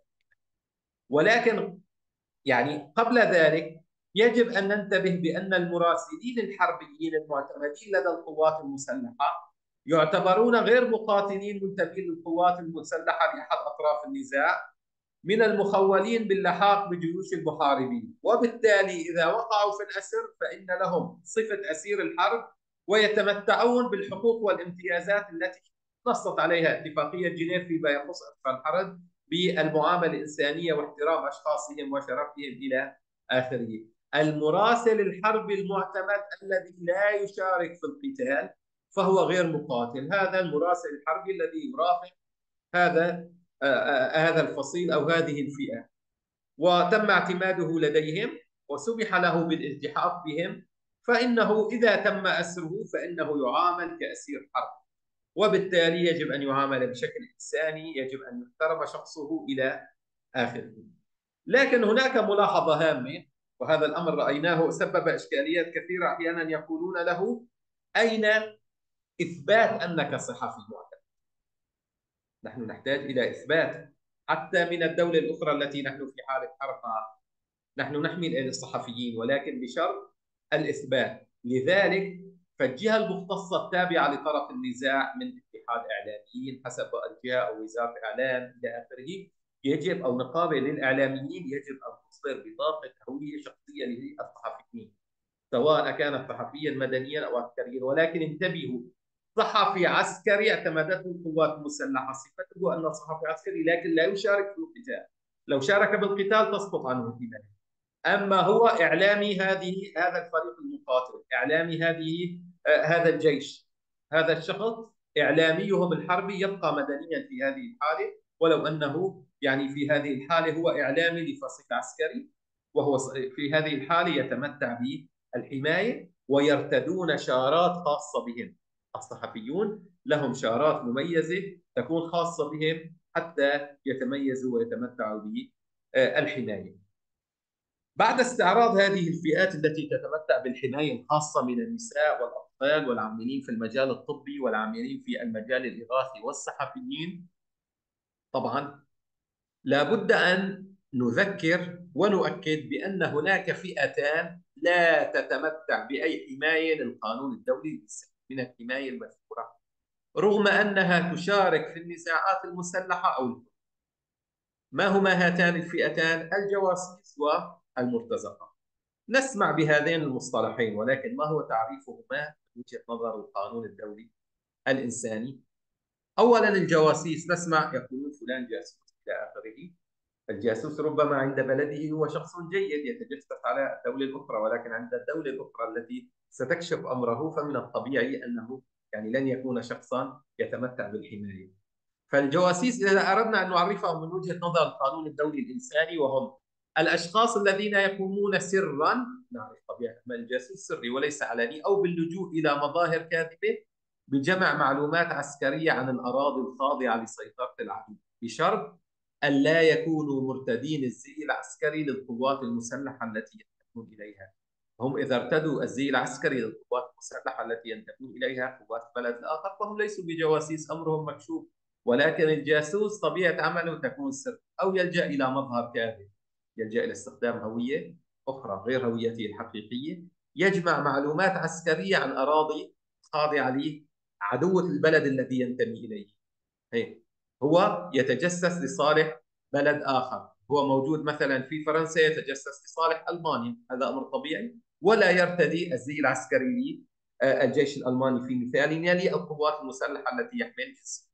Speaker 1: ولكن يعني قبل ذلك يجب أن ننتبه بأن المراسلين الحربيين المعتمدين لدى القوات المسلحة يعتبرون غير مقاتلين منتمين للقوات المسلحة لأحد أطراف النزاع، من المخولين باللحاق بجيوش المحاربين، وبالتالي إذا وقعوا في الأسر فإن لهم صفة أسير الحرب ويتمتعون بالحقوق والامتيازات التي نصت عليها اتفاقية جنيف فيما يخص أسرى الحرب بالمعاملة الإنسانية واحترام أشخاصهم وشرفهم إلى آخره. المراسل الحربي المعتمد الذي لا يشارك في القتال فهو غير مقاتل، هذا المراسل الحربي الذي يرافق هذا الفصيل أو هذه الفئة وتم اعتماده لديهم وسمح له بالالتحاق بهم، فإنه إذا تم أسره فإنه يعامل كأسير حرب، وبالتالي يجب أن يعامل بشكل إنساني، يجب أن يحترم شخصه إلى آخره. لكن هناك ملاحظة هامة، وهذا الأمر رأيناه سبب إشكاليات كثيرة. أحيانا يقولون له: أين إثبات أنك صحفي معتمد؟ نحن نحتاج إلى إثبات حتى من الدولة الأخرى التي نحن في حالة حرب معها. نحن نحمي الصحفيين ولكن بشرط الإثبات. لذلك فالجهة المختصة التابعة لطرف النزاع من اتحاد إعلاميين حسب الجهة أو وزارة إعلام إلى آخره، يجب أو نقابة للإعلاميين يجب أن تصدر بطاقة هوية شخصية للصحفيين، سواء كان صحفيا مدنيا أو عسكريا. ولكن انتبهوا، صحفي عسكري اعتمدته القوات المسلحة صفته أنه صحفي عسكري، لكن لا يشارك في القتال. لو شارك بالقتال تسقط عنه الهداية. اما هو اعلامي هذا الفريق المقاتل، اعلامي هذا الجيش، هذا الشخص اعلاميهم الحربي يبقى مدنيا في هذه الحاله، ولو انه يعني في هذه الحاله هو اعلامي لفصيل عسكري، وهو في هذه الحاله يتمتع بالحمايه ويرتدون شارات خاصه بهم. الصحفيون لهم شارات مميزه تكون خاصه بهم حتى يتميزوا ويتمتعوا بالحمايه. بعد استعراض هذه الفئات التي تتمتع بالحماية الخاصة من النساء والأطفال والعاملين في المجال الطبي والعاملين في المجال الإغاثي والصحفيين، طبعا لابد أن نذكر ونؤكد بأن هناك فئتان لا تتمتع بأي حماية للقانون الدولي الإنساني من الحماية المذكورة، رغم أنها تشارك في النزاعات المسلحة أو الحروب. ما هما هاتان الفئتان؟ الجواسيس والمرتزقة. نسمع بهذين المصطلحين، ولكن ما هو تعريفهما من وجهة نظر القانون الدولي الإنساني؟ أولا الجواسيس، نسمع يقولون فلان جاسوس إلى آخره. الجاسوس ربما عند بلده هو شخص جيد يتجسس على الدولة الأخرى، ولكن عند الدولة الأخرى التي ستكشف أمره فمن الطبيعي أنه يعني لن يكون شخصا يتمتع بالحماية. فالجواسيس إذا أردنا أن نعرفهم من وجهة نظر القانون الدولي الإنساني، وهم الأشخاص الذين يقومون سرا، نعرف طبيعة الجاسوس سري وليس علني، أو باللجوء إلى مظاهر كاذبة بجمع معلومات عسكرية عن الأراضي الخاضعة لسيطرة العدو، بشرط أن لا يكونوا مرتدين الزي العسكري للقوات المسلحة التي ينتمون إليها. هم إذا ارتدوا الزي العسكري للقوات المسلحة التي ينتمون إليها قوات بلد آخر فهم ليسوا بجواسيس، أمرهم مكشوف. ولكن الجاسوس طبيعة عمله تكون سر، أو يلجأ إلى مظهر كاذب، يلجأ إلى استخدام هوية أخرى غير هويته الحقيقية، يجمع معلومات عسكرية عن أراضي خاضعة لعدو البلد الذي ينتمي إليه. هيك هو يتجسس لصالح بلد آخر، هو موجود مثلا في فرنسا يتجسس لصالح ألمانيا، هذا أمر طبيعي، ولا يرتدي الزي العسكري للجيش الألماني في مثال يلي القوات المسلحة التي يحمل في الصين.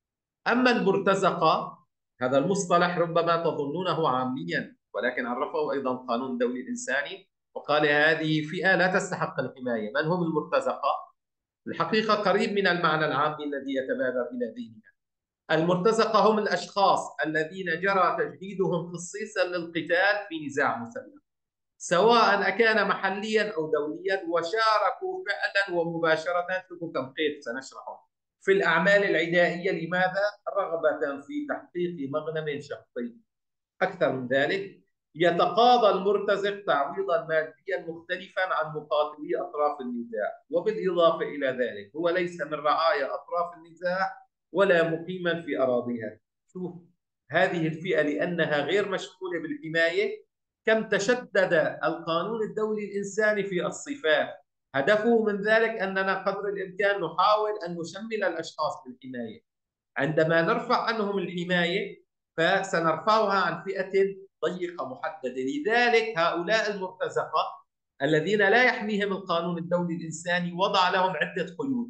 Speaker 1: أما المرتزقة، هذا المصطلح ربما تظنونه عاميا، ولكن عرفه أيضا القانون الدولي الإنساني وقال هذه فئة لا تستحق الحماية. من هم المرتزقة؟ الحقيقة قريب من المعنى العام الذي يتبادر إلى ذهننا. المرتزقة هم الأشخاص الذين جرى تجنيدهم خصيصا للقتال في نزاع مسلح، سواء أكان محليا أو دوليا، وشاركوا فعلا ومباشرة، شوفوا كم قيد سنشرحه، في الأعمال العدائية. لماذا؟ رغبة في تحقيق مغنم شخصي. أكثر من ذلك، يتقاضى المرتزق تعويضا ماديا مختلفا عن مقاتلي أطراف النزاع، وبالإضافة إلى ذلك هو ليس من رعايا أطراف النزاع ولا مقيما في أراضيها. شوف هذه الفئة لأنها غير مشغولة بالحماية، كم تشدد القانون الدولي الإنساني في الصفات. هدفه من ذلك أننا قدر الإمكان نحاول أن نشمل الأشخاص بالحماية. عندما نرفع عنهم الحماية فسنرفعها عن فئة ضيقة محددة. لذلك هؤلاء المرتزقة الذين لا يحميهم القانون الدولي الإنساني وضع لهم عدة قيود،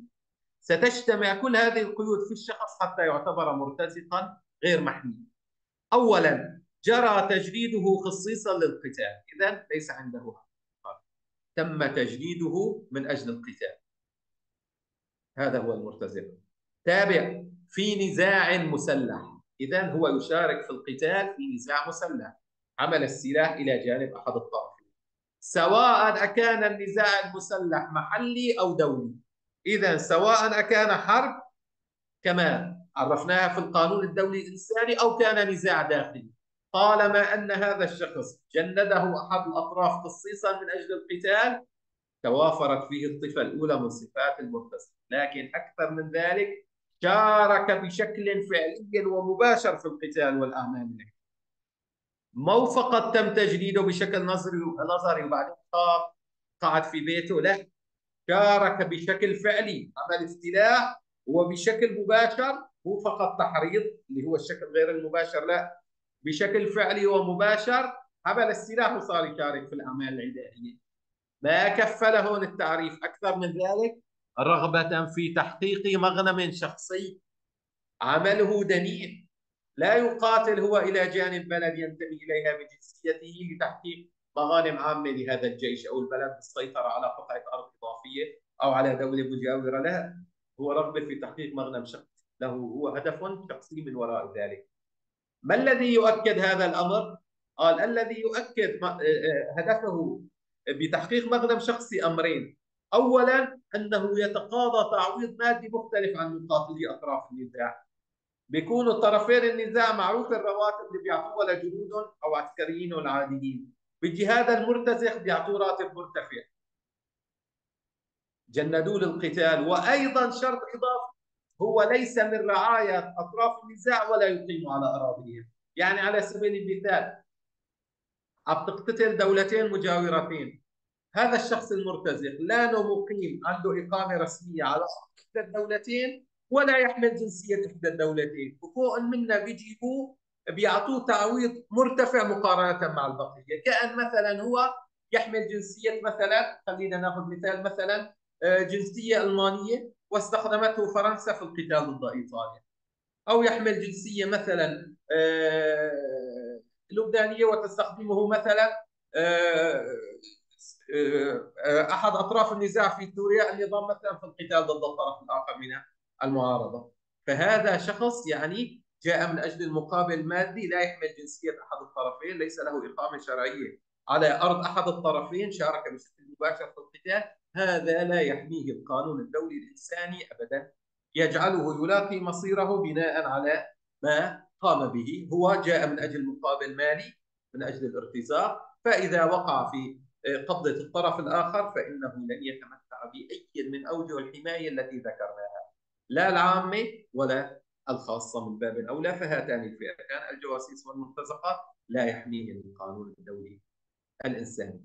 Speaker 1: ستجتمع كل هذه القيود في الشخص حتى يعتبر مرتزقا غير محمي. أولا، جرى تجنيده خصيصا للقتال، إذا ليس عنده حق، تم تجنيده من أجل القتال، هذا هو المرتزق. تابع، في نزاع مسلح، إذا هو يشارك في القتال في نزاع مسلح، عمل السلاح إلى جانب أحد الطرفين، سواء أكان النزاع المسلح محلي أو دولي. إذا سواء أكان حرب كما عرفناها في القانون الدولي الإنساني أو كان نزاع داخلي، طالما أن هذا الشخص جنده أحد الأطراف خصيصا من أجل القتال توافرت فيه الصفة الأولى من صفات المرتزق. لكن أكثر من ذلك، شارك بشكل فعلي ومباشر في القتال والأعمال العسكرية. مو فقط تم تجنيده بشكل نظري وبعدين قعد في بيته، لا، شارك بشكل فعلي عمل استيلاء، وبشكل مباشر، مو فقط تحريض اللي هو الشكل غير المباشر، لا، بشكل فعلي ومباشر حمل السلاح وصار يشارك في الأعمال العدائية. ما كفى له التعريف أكثر من ذلك، رغبة في تحقيق مغنم شخصي، عمله دنيء، لا يقاتل هو إلى جانب بلد ينتمي إليها بجنسيته لتحقيق مغانم عامة لهذا الجيش أو البلد بالسيطرة على قطعة أرض إضافية أو على دولة مجاورة، لا، هو رغبة في تحقيق مغنم شخصي له، هو هدف شخصي من وراء ذلك. ما الذي يؤكد هذا الأمر؟ قال الذي يؤكد هدفه بتحقيق مغنم شخصي أمرين. أولا أنه يتقاضى تعويض مادي مختلف عن مقاتلي أطراف النزاع. بيكونوا طرفين النزاع معروف الرواتب اللي بيعطوها لجنودهم أو عسكريين العاديين، بيجي هذا المرتزق بيعطوه راتب مرتفع، جندوا للقتال. وأيضا شرط إضافي، هو ليس من رعاية أطراف النزاع ولا يقيم على أراضيهم. يعني على سبيل المثال عم تقتتل دولتين مجاورتين، هذا الشخص المرتزق لا مقيم عنده إقامة رسمية على إحدى الدولتين ولا يحمل جنسية إحدى الدولتين، وفوق منا بيجيبوه بيعطوه تعويض مرتفع مقارنة مع البقية، كأن مثلا هو يحمل جنسية، مثلا خلينا ناخذ مثال، مثلا جنسية ألمانية واستخدمته فرنسا في القتال ضد إيطاليا، أو يحمل جنسية مثلا لبنانية وتستخدمه مثلا أحد أطراف النزاع في سوريا، النظام مثلا في القتال ضد الطرف الآخر من المعارضة. فهذا شخص يعني جاء من أجل المقابل المادي، لا يحمل جنسية أحد الطرفين، ليس له إقامة شرعية على أرض أحد الطرفين، شارك بشكل مباشر في القتال، هذا لا يحميه القانون الدولي الإنساني أبدا، يجعله يلاقي مصيره بناء على ما قام به. هو جاء من أجل مقابل مالي، من أجل الارتزاق، فإذا وقع في قبضة الطرف الآخر فإنه لن يتمتع بأي من أوجه الحماية التي ذكرناها، لا العامة ولا الخاصة من باب أولى. فهاتان الفئتان الجواسيس والمرتزقات لا يحميهم القانون الدولي الإنساني.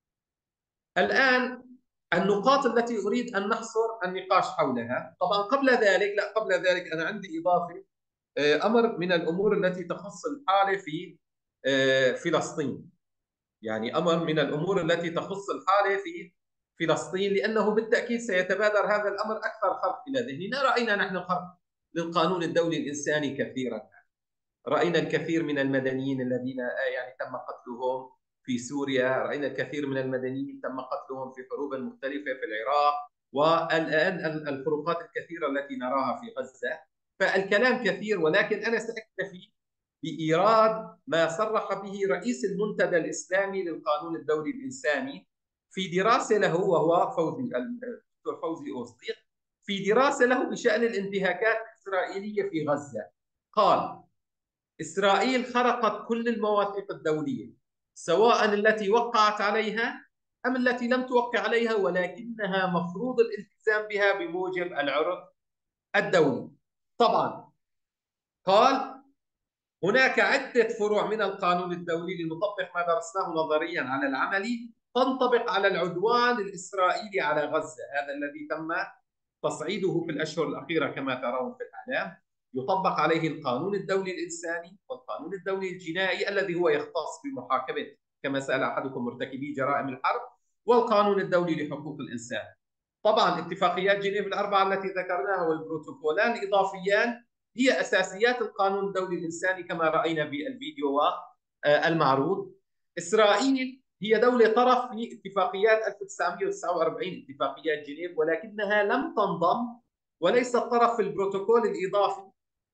Speaker 1: الآن النقاط التي أريد أن نحصر النقاش حولها، طبعا قبل ذلك أنا عندي إضافة، أمر من الأمور التي تخص الحالة في فلسطين، يعني أمر من الأمور التي تخص الحالة في فلسطين، لأنه بالتأكيد سيتبادر هذا الأمر أكثر خرق إلى ذهننا. رأينا نحن خرق للقانون الدولي الإنساني كثيرا، رأينا الكثير من المدنيين الذين يعني تم قتلهم في سوريا، رأينا الكثير من المدنيين تم قتلهم في حروب مختلفة في العراق، والآن الفروقات الكثيرة التي نراها في غزة. فالكلام كثير، ولكن أنا سأكتفي بإيراد ما صرح به رئيس المنتدى الإسلامي للقانون الدولي الإنساني في دراسة له، وهو الدكتور فوزي أوسطيق، في دراسة له بشأن الانتهاكات الإسرائيلية في غزة. قال: إسرائيل خرقت كل المواثيق الدولية، سواء التي وقعت عليها أم التي لم توقع عليها، ولكنها مفروض الالتزام بها بموجب العرف الدولي. طبعا قال هناك عدة فروع من القانون الدولي لنطبق ما درسناه نظريا على العملي تنطبق على العدوان الإسرائيلي على غزة، هذا الذي تم تصعيده في الأشهر الأخيرة كما ترون في الإعلام. يطبق عليه القانون الدولي الإنساني والقانون الدولي الجنائي الذي هو يختص بمحاكمة، كما سأل أحدكم، مرتكبي جرائم الحرب، والقانون الدولي لحقوق الإنسان. طبعا اتفاقيات جنيف الأربعة التي ذكرناها والبروتوكولان الإضافيان هي أساسيات القانون الدولي الإنساني كما رأينا بالفيديو المعروض. إسرائيل هي دولة طرف في اتفاقيات 1949 اتفاقيات جنيف، ولكنها لم تنضم وليست طرف في البروتوكول الإضافي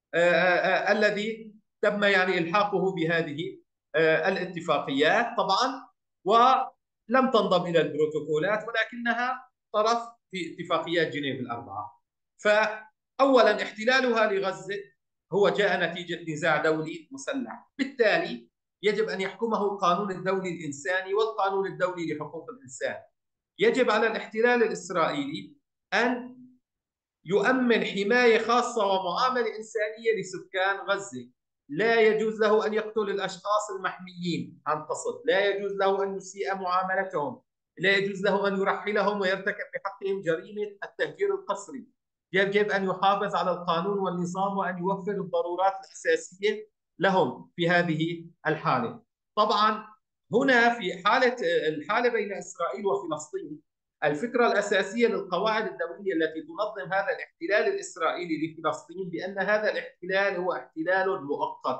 Speaker 1: الذي تم يعني إلحاقه بهذه الاتفاقيات طبعا، ولم تنضم إلى البروتوكولات، ولكنها طرف في اتفاقيات جنيف الأربعة. فأولا احتلالها لغزة هو جاء نتيجة نزاع دولي مسلح، بالتالي يجب أن يحكمه القانون الدولي الإنساني والقانون الدولي لحقوق الإنسان. يجب على الاحتلال الإسرائيلي أن يؤمن حماية خاصة ومعاملة إنسانية لسكان غزة، لا يجوز له أن يقتل الأشخاص المحميين عن قصد، لا يجوز له أن يسيء معاملتهم، لا يجوز له أن يرحلهم ويرتكب بحقهم جريمة التهجير القسري. يجب أن يحافظ على القانون والنظام وأن يوفر الضرورات الأساسية لهم في هذه الحالة. طبعا هنا في الحالة بين إسرائيل وفلسطين، الفكرة الأساسية للقواعد الدولية التي تنظم هذا الاحتلال الإسرائيلي لفلسطين بأن هذا الاحتلال هو احتلال مؤقت.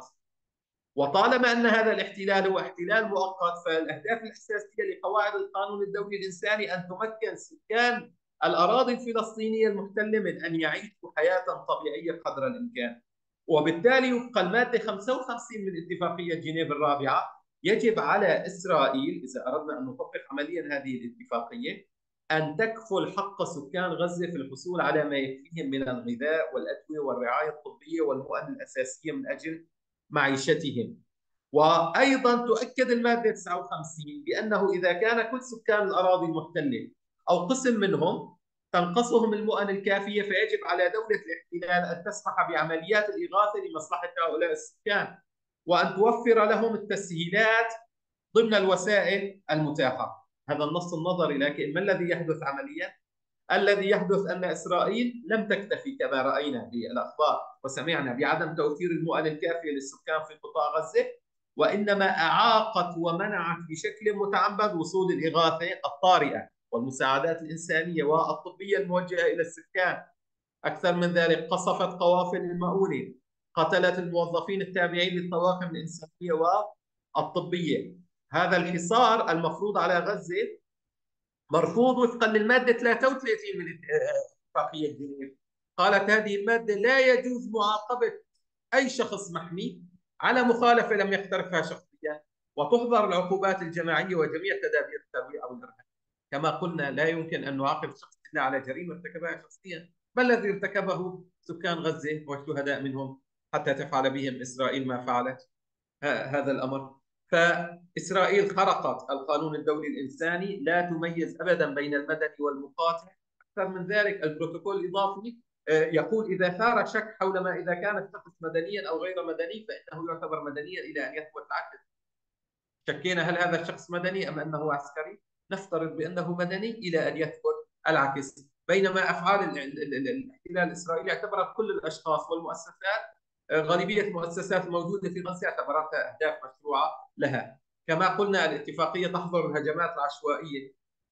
Speaker 1: وطالما أن هذا الاحتلال هو احتلال مؤقت، فالأهداف الأساسية لقواعد القانون الدولي الإنساني أن تمكن سكان الأراضي الفلسطينية المحتلة من أن يعيشوا حياة طبيعية قدر الإمكان. وبالتالي وفق المادة 55 من اتفاقية جنيف الرابعة، يجب على إسرائيل إذا أردنا أن نطبق عمليا هذه الاتفاقية أن تكفل حق سكان غزة في الحصول على ما يكفيهم من الغذاء والأدوية والرعاية الطبية والمؤن الأساسية من أجل معيشتهم. وأيضا تؤكد المادة 59 بأنه إذا كان كل سكان الأراضي المحتلة أو قسم منهم تنقصهم المؤن الكافية، فيجب على دولة الاحتلال أن تسمح بعمليات الإغاثة لمصلحة هؤلاء السكان، وأن توفر لهم التسهيلات ضمن الوسائل المتاحة. هذا النص النظري، لكن ما الذي يحدث عمليا؟ الذي يحدث أن إسرائيل لم تكتفي كما رأينا بالأخبار وسمعنا بعدم توفير المؤن الكافية للسكان في قطاع غزة، وإنما أعاقت ومنعت بشكل متعمد وصول الإغاثة الطارئة والمساعدات الإنسانية والطبية الموجهة إلى السكان. أكثر من ذلك، قصفت قوافل المؤونة، قتلت الموظفين التابعين للطواقم الإنسانية والطبية. هذا الحصار المفروض على غزة مرفوض وفقا للماده 33 من اتفاقيه جنيف. قالت هذه الماده لا يجوز معاقبه اي شخص محمي على مخالفه لم يقترفها شخصيا، وتحظر العقوبات الجماعيه وجميع تدابير الترويع او الارهاب. كما قلنا لا يمكن ان نعاقب شخص الا على جريمه ارتكبها شخصيا. ما الذي ارتكبه سكان غزه والشهداء منهم حتى تفعل بهم اسرائيل ما فعلت هذا الامر؟ فاسرائيل خرقت القانون الدولي الانساني، لا تميز ابدا بين المدني والمقاتل. اكثر من ذلك، البروتوكول الاضافي يقول اذا ثار شك حول ما اذا كان الشخص مدنيا او غير مدني فانه يعتبر مدنيا الى ان يثبت العكس. شكينا هل هذا الشخص مدني ام انه عسكري؟ نفترض بانه مدني الى ان يثبت العكس. بينما افعال الاحتلال الاسرائيلي اعتبرت كل الاشخاص والمؤسسات، غالبيه المؤسسات الموجوده في غزه اعتبرتها اهداف مشروعه لها. كما قلنا الاتفاقيه تحظر الهجمات العشوائيه،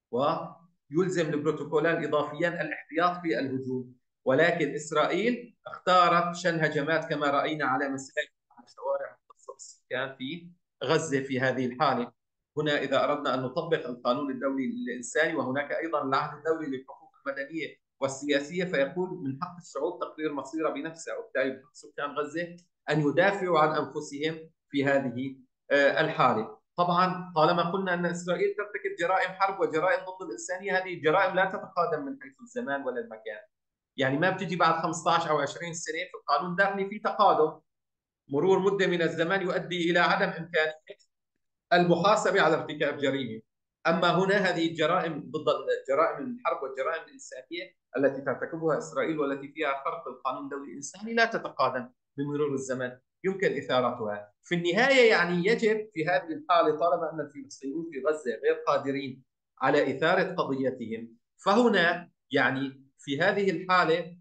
Speaker 1: ويلزم البروتوكولان اضافيا الاحتياط في الهجوم. ولكن اسرائيل اختارت شن هجمات كما راينا على مساجد وعلى شوارع مختصه بالسكان في غزه في هذه الحاله. هنا اذا اردنا ان نطبق القانون الدولي الانساني، وهناك ايضا العهد الدولي للحقوق المدنيه والسياسيه، فيقول من حق الشعوب تقرير مصيرها بنفسها، وبالتالي من حق سكان غزه ان يدافعوا عن انفسهم في هذه الحاله. طبعا طالما قلنا ان اسرائيل ترتكب جرائم حرب وجرائم ضد الانسانيه، هذه الجرائم لا تتقادم من حيث الزمان ولا المكان. يعني ما بتجي بعد 15 او 20 سنه، في القانون الداخلي في تقادم. مرور مده من الزمان يؤدي الى عدم امكانيه المحاسبه على ارتكاب جريمه. اما هنا هذه الجرائم ضد جرائم الحرب والجرائم الانسانيه التي ترتكبها اسرائيل والتي فيها خرق القانون الدولي الانساني لا تتقادم بمرور الزمن، يمكن اثارتها. في النهايه يعني يجب في هذه الحاله، طالما ان الفلسطينيون في غزه غير قادرين على اثاره قضيتهم، فهنا يعني في هذه الحاله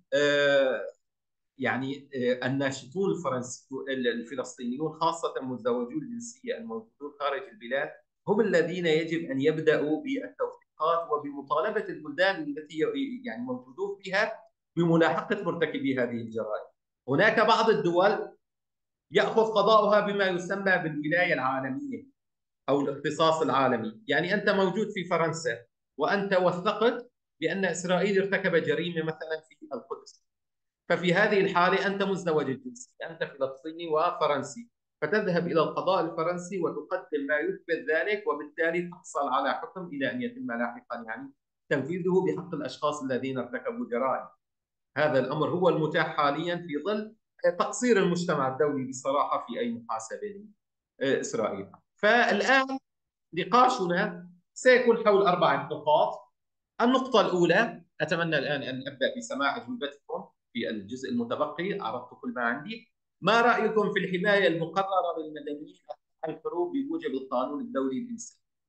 Speaker 1: يعني الناشطون الفلسطينيون خاصة مزدوجو الجنسية الموجودون خارج البلاد هم الذين يجب أن يبدأوا بالتوثيقات وبمطالبة البلدان التي يعني موجودون فيها بملاحقة مرتكبي هذه الجرائم. هناك بعض الدول يأخذ قضاؤها بما يسمى بالولاية العالمية أو الاختصاص العالمي. يعني أنت موجود في فرنسا وأنت وثقت بأن إسرائيل ارتكب جريمة مثلا في القدس، ففي هذه الحالة أنت مزدوج الجنسية، أنت فلسطيني وفرنسي، فتذهب إلى القضاء الفرنسي وتقدم ما يثبت ذلك، وبالتالي تحصل على حكم إلى أن يتم لاحقا يعني تنفيذه بحق الأشخاص الذين ارتكبوا جرائم. هذا الأمر هو المتاح حاليا في ظل تقصير المجتمع الدولي بصراحة في أي محاسبة لإسرائيل. فالآن نقاشنا سيكون حول 4 نقاط. النقطة الأولى، أتمنى الآن أن أبدأ بسماع أجوبتكم في الجزء المتبقي، عرضت كل ما عندي. ما رأيكم في الحماية المقررة للمدنيين أثناء الحروب بموجب القانون الدولي الإنساني؟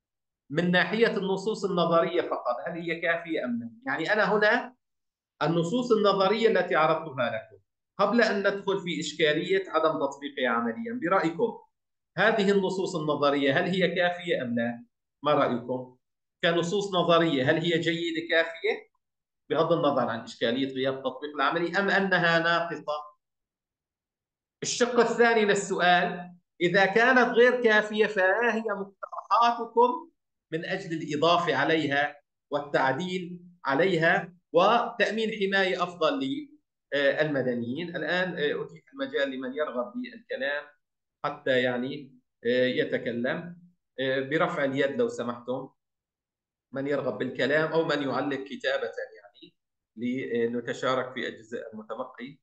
Speaker 1: من ناحية النصوص النظرية فقط، هل هي كافية أم لا؟ يعني أنا هنا النصوص النظرية التي عرضتها لكم قبل أن ندخل في إشكالية عدم تطبيقها عمليا، برأيكم هذه النصوص النظرية هل هي كافية أم لا؟ ما رأيكم؟ كنصوص نظرية هل هي جيدة كافية بغض النظر عن إشكالية غياب التطبيق العملي أم أنها ناقصة؟ الشق الثاني للسؤال: إذا كانت غير كافية فما هي مقترحاتكم من أجل الإضافة عليها والتعديل عليها وتأمين حماية أفضل للمدنيين؟ الآن أتيح المجال لمن يرغب بالكلام حتى يتكلم برفع اليد لو سمحتم، من يرغب بالكلام أو من يعلق كتابة لنتشارك في الجزء المتبقي.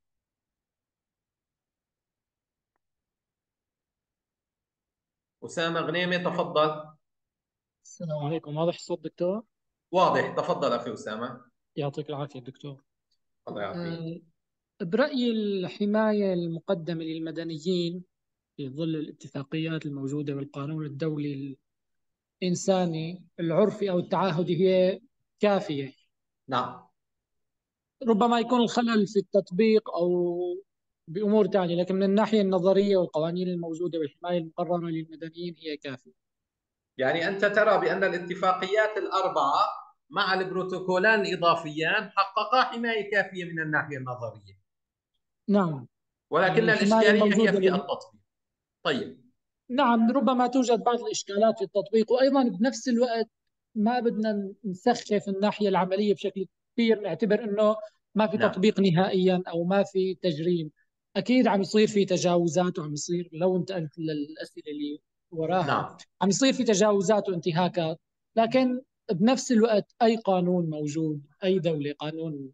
Speaker 1: أسامة غنيمة تفضل.
Speaker 3: السلام عليكم، واضح الصوت دكتور؟
Speaker 1: واضح، تفضل أخي أسامة.
Speaker 3: يعطيك العافية دكتور.
Speaker 1: الله يعافيك.
Speaker 3: برأيي الحماية المقدمة للمدنيين في ظل الاتفاقيات الموجودة والقانون الدولي الإنساني العرفي أو التعهدي هي كافية.
Speaker 1: نعم.
Speaker 3: ربما يكون الخلل في التطبيق أو بأمور ثانية، لكن من الناحية النظرية والقوانين الموجودة والحماية المقررة للمدنيين هي كافية.
Speaker 1: يعني أنت ترى بأن الاتفاقيات الأربعة مع البروتوكولان الإضافيان حققا حماية كافية من الناحية النظرية،
Speaker 3: نعم.
Speaker 1: ولكن
Speaker 3: يعني الحماية
Speaker 1: الإشكالية هي
Speaker 3: الموجودة
Speaker 1: في التطبيق. طيب.
Speaker 3: نعم، ربما توجد بعض الإشكالات في التطبيق، وأيضا بنفس الوقت ما بدنا نسخف الناحية العملية بشكل كبير، نعتبر أنه ما في
Speaker 1: نعم.
Speaker 3: تطبيق نهائيا أو ما في تجريم. أكيد عم يصير في تجاوزات، وعم يصير، لو انتقلت للأسئلة اللي وراها،
Speaker 1: نعم.
Speaker 3: عم يصير في تجاوزات وانتهاكات، لكن بنفس الوقت أي قانون موجود، أي دولة قانون.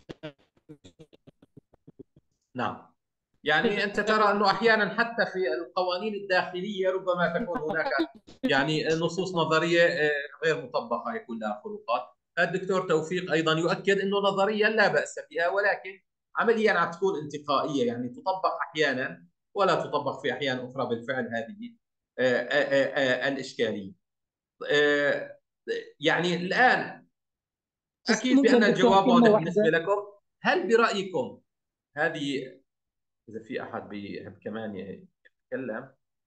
Speaker 1: نعم. يعني أنت ترى أنه أحيانا حتى في القوانين الداخلية ربما تكون هناك نصوص نظرية غير مطبقة، يكون لها خروقات. الدكتور توفيق أيضا يؤكد أنه نظريا لا بأس بها، ولكن عمليا عم تكون انتقائية، يعني تطبق أحيانا ولا تطبق في أحيان أخرى. بالفعل هذه الإشكالية. آه، يعني الآن
Speaker 3: بس
Speaker 1: أكيد بأن
Speaker 3: ممكن دكتور
Speaker 1: الجواب
Speaker 3: كلمة
Speaker 1: واضح بالنسبة
Speaker 3: واحدة؟
Speaker 1: لكم. هل برأيكم هذه، إذا في أحد بيحب كمان يتكلم؟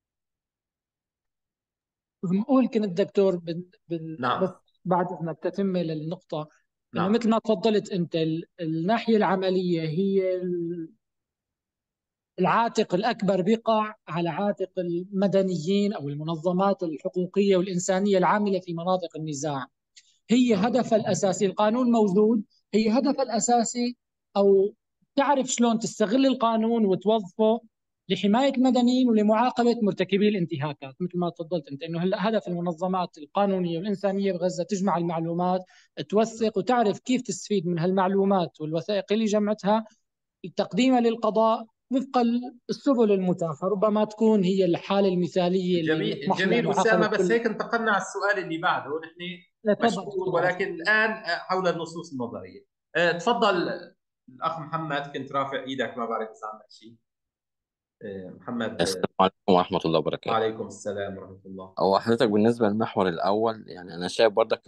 Speaker 3: ممكن الدكتور بس
Speaker 1: نعم.
Speaker 3: بعد اذنك تتمه للنقطه، انه
Speaker 1: نعم.
Speaker 3: مثل ما تفضلت انت، الناحيه العمليه هي العاتق الاكبر بيقع على عاتق المدنيين او المنظمات الحقوقيه والانسانيه العامله في مناطق النزاع. هي
Speaker 1: نعم.
Speaker 3: هدفها الاساسي، القانون موجود، هي هدفها الاساسي، او تعرف شلون تستغل القانون وتوظفه لحمايه المدنيين ولمعاقبه مرتكبي الانتهاكات. مثل ما تفضلت انت انه هلا هدف المنظمات القانونيه والانسانيه بغزه تجمع المعلومات، توثق وتعرف كيف تستفيد من هالمعلومات والوثائق اللي جمعتها، تقديمها للقضاء وفق السبل المتاحه. ربما تكون هي الحاله المثاليه اللي
Speaker 1: جميل
Speaker 3: نطمح لها،
Speaker 1: جميل أسامة،
Speaker 3: معاقبه
Speaker 1: بس
Speaker 3: كل.
Speaker 1: هيك انتقلنا على السؤال اللي بعده. نحن
Speaker 3: تفضل
Speaker 1: مشكور،
Speaker 3: تفضل.
Speaker 1: ولكن الآن حول النصوص النظرية. تفضل الأخ محمد، كنت رافع إيدك، ما بعرف إذا عندك شيء. محمد.
Speaker 4: السلام عليكم ورحمة الله وبركاته.
Speaker 1: وعليكم السلام ورحمة الله.
Speaker 4: هو حضرتك بالنسبة للمحور الأول، يعني أنا شايف برضك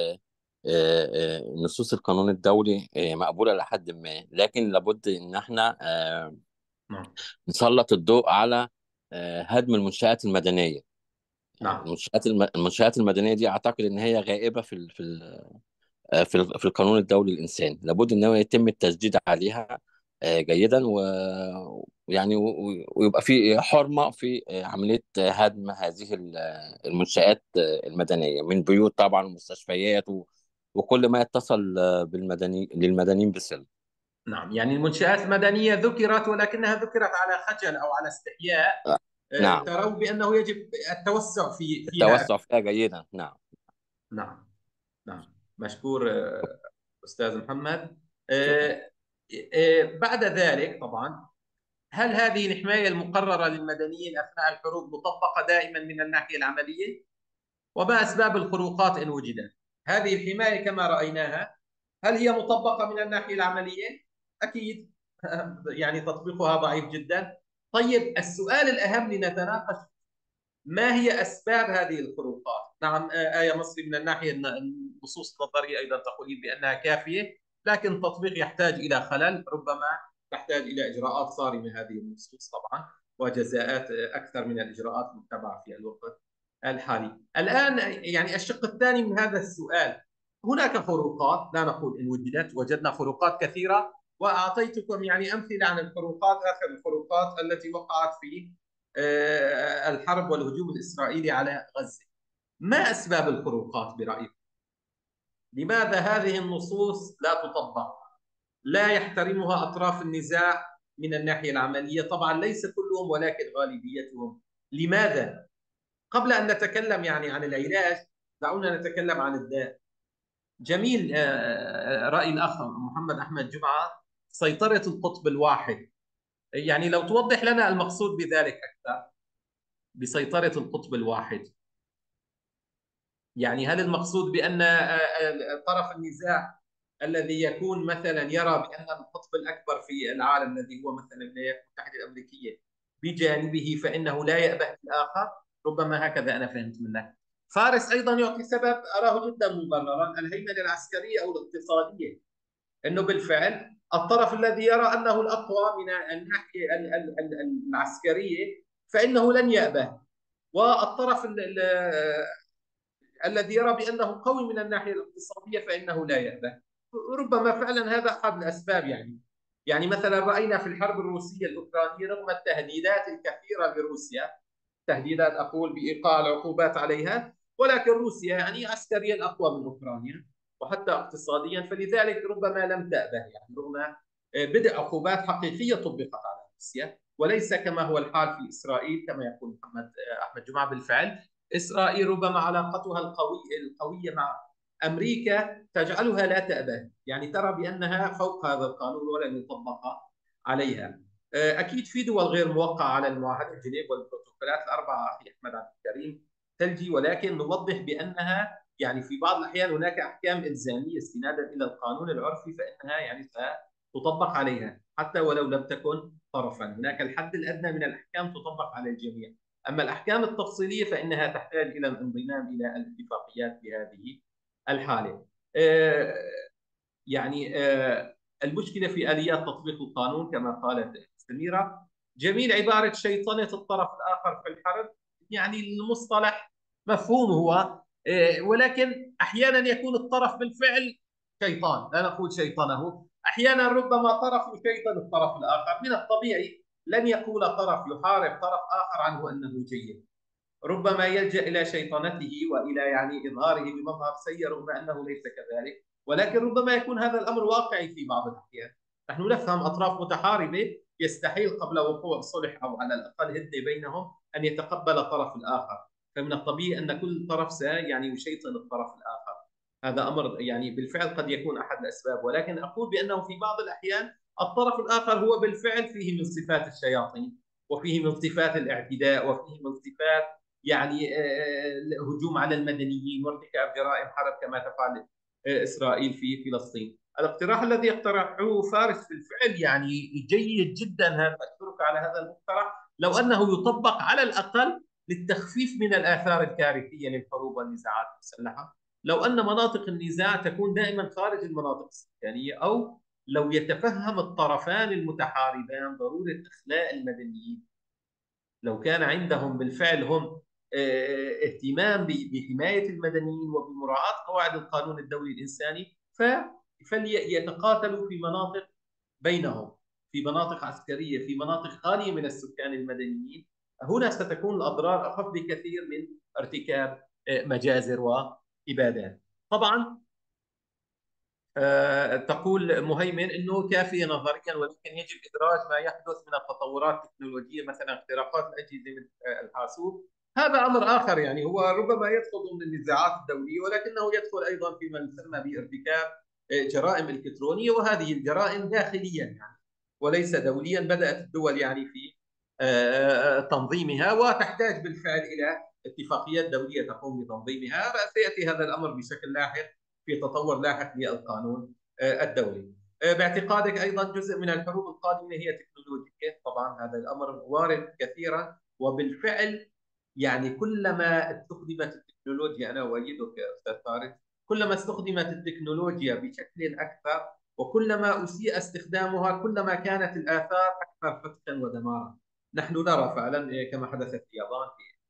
Speaker 4: نصوص القانون الدولي مقبولة لحد ما، لكن لابد إن احنا
Speaker 1: نعم.
Speaker 4: نسلط الضوء على هدم المنشآت المدنية. يعني
Speaker 1: نعم.
Speaker 4: المنشآت المدنية دي أعتقد إن هي غائبة في القانون الدولي الإنساني. لابد إن هو يتم التشديد عليها جيدا، ويعني ويبقى في حرمة في عملية هدم هذه المنشآت المدنية، من بيوت طبعا ومستشفيات وكل ما يتصل للمدنيين بصلة.
Speaker 1: نعم. يعني المنشآت المدنية ذكرت، ولكنها ذكرت على خجل أو على استحياء.
Speaker 4: نعم.
Speaker 1: تروا بأنه يجب التوسع فيها.
Speaker 4: التوسع فيها جيدا. نعم.
Speaker 1: نعم. نعم. مشكور أستاذ محمد.
Speaker 4: شكرا.
Speaker 1: بعد ذلك طبعا، هل هذه الحماية المقررة للمدنيين أثناء الحروب مطبقة دائما من الناحية العملية؟ وما أسباب الخروقات إن وجدت؟ هذه الحماية كما رأيناها، هل هي مطبقة من الناحية العملية؟ أكيد. يعني تطبيقها ضعيف جدا. طيب، السؤال الأهم لنتناقش: ما هي أسباب هذه الخروقات؟ نعم، آية مصري من الناحية النصوص النظرية أيضا تقولين بأنها كافية، لكن التطبيق يحتاج إلى خلل، ربما تحتاج إلى إجراءات صارمة هذه النصوص طبعا، وجزاءات أكثر من الإجراءات المتبعة في الوقت الحالي. الآن يعني الشق الثاني من هذا السؤال، هناك فروقات، لا نقول إن وجدت، وجدنا فروقات كثيرة، وأعطيتكم يعني أمثلة عن الفروقات، آخر الفروقات التي وقعت في الحرب والهجوم الإسرائيلي على غزة. ما أسباب الفروقات برأيكم؟ لماذا هذه النصوص لا تطبق؟ لا يحترمها أطراف النزاع من الناحية العملية، طبعا ليس كلهم ولكن غالبيتهم. لماذا؟ قبل أن نتكلم يعني عن العلاج، دعونا نتكلم عن الداء. جميل رأي الأخ محمد أحمد جمعة، سيطرة القطب الواحد. يعني لو توضح لنا المقصود بذلك أكثر، بسيطرة القطب الواحد. يعني هل المقصود بأن طرف النزاع الذي يكون مثلا يرى بأن القطب الأكبر في العالم الذي هو مثلا الولايات المتحدة الأمريكية بجانبه فإنه لا يأبه الآخر؟ ربما هكذا أنا فهمت منك. فارس أيضا يعطي سبب أراه جدا مبررا، الهيمنة العسكرية أو الاقتصادية، أنه بالفعل الطرف الذي يرى أنه الأقوى من الناحية العسكرية فإنه لن يأبه، والطرف الذي يرى بأنه قوي من الناحية الاقتصادية فإنه لا يأبه. ربما فعلا هذا أحد الأسباب. يعني مثلا رأينا في الحرب الروسية الأوكرانية رغم التهديدات الكثيرة لروسيا، تهديدات أقول بإيقاع العقوبات عليها، ولكن روسيا يعني عسكريا أقوى من أوكرانيا وحتى اقتصاديا، فلذلك ربما لم تأبه، يعني رغم بدء عقوبات حقيقية طبقت على روسيا، وليس كما هو الحال في إسرائيل كما يقول محمد أحمد جمعة. بالفعل إسرائيل ربما علاقتها القوية مع أمريكا تجعلها لا تأبه، يعني ترى بأنها فوق هذا القانون ولن يطبق عليها. أكيد في دول غير موقعة على المعاهدة جنيف والبروتوكولات الأربعة أخي أحمد عبد الكريم ثلجي، ولكن نوضح بأنها يعني في بعض الأحيان هناك أحكام إلزامية استنادا إلى القانون العرفي فإنها يعني ستطبق عليها حتى ولو لم تكن طرفا. هناك الحد الأدنى من الأحكام تطبق على الجميع، أما الأحكام التفصيلية فإنها تحتاج إلى الانضمام إلى الاتفاقيات في هذه الحالة. يعني المشكلة في آليات تطبيق القانون كما قالت سميرة. جميل عبارة شيطنة الطرف الآخر في الحرب، يعني المصطلح مفهوم هو، ولكن أحيانا يكون الطرف بالفعل شيطان، لا نقول شيطنه، أحيانا ربما طرف يشيطن الطرف الآخر. من الطبيعي لن يقول طرف يحارب طرف آخر عنه أنه جيد، ربما يلجأ إلى شيطنته وإلى يعني إظهاره بمظهر سيء رغم أنه ليس كذلك، ولكن ربما يكون هذا الأمر واقعي في بعض الأحيان. نحن نفهم أطراف متحاربة يستحيل قبل وقوع صلح أو على الأقل هدنة بينهم أن يتقبل الطرف الآخر، فمن الطبيعي أن كل طرف يعني يشيطن الطرف الآخر. هذا أمر يعني بالفعل قد يكون أحد الأسباب، ولكن أقول بأنه في بعض الأحيان الطرف الآخر هو بالفعل فيه من صفات الشياطين، وفيه من صفات الاعتداء، وفيه من صفات يعني هجوم على المدنيين وارتكاب جرائم حرب كما تفعل إسرائيل في فلسطين. الاقتراح الذي يقترحه فارس بالفعل يعني جيد جدا، هذا أشكرك على هذا المقترح، لو أنه يطبق على الأقل للتخفيف من الآثار الكارثية للحروب والنزاعات المسلحة، لو أن مناطق النزاع تكون دائما خارج المناطق السكانية، أو لو يتفهم الطرفان المتحاربان ضرورة إخلاء المدنيين، لو كان عندهم بالفعل هم اهتمام بحماية المدنيين وبمراعاة قواعد القانون الدولي الإنساني، فليتقاتلوا في مناطق بينهم، في مناطق عسكرية، في مناطق خالية من السكان المدنيين. هنا ستكون الأضرار أخف بكثير من ارتكاب مجازر وإبادات. طبعا تقول مهيمن انه كافيه نظريا، ولكن يجب ادراج ما يحدث من التطورات التكنولوجيه، مثلا اختراقات الاجهزه مثل الحاسوب. هذا امر اخر، يعني هو ربما يدخل ضمن النزاعات الدوليه، ولكنه يدخل ايضا فيما يسمى بارتكاب جرائم الكترونيه، وهذه الجرائم داخليا يعني وليس دوليا. بدات الدول يعني في تنظيمها، وتحتاج بالفعل الى اتفاقيات دوليه تقوم بتنظيمها. سياتي هذا الامر بشكل لاحق في تطور لاحق للقانون الدولي. باعتقادك ايضا جزء من الحروب القادمه هي تكنولوجيه؟ طبعا هذا الامر وارد كثيرا، وبالفعل يعني كلما استخدمت التكنولوجيا، أنا أؤيدك يا أستاذ فارس، كلما استخدمت التكنولوجيا بشكل أكثر وكلما أسيء استخدامها كلما كانت الآثار أكثر فتكا ودمارا. نحن نرى فعلا كما حدث في اليابان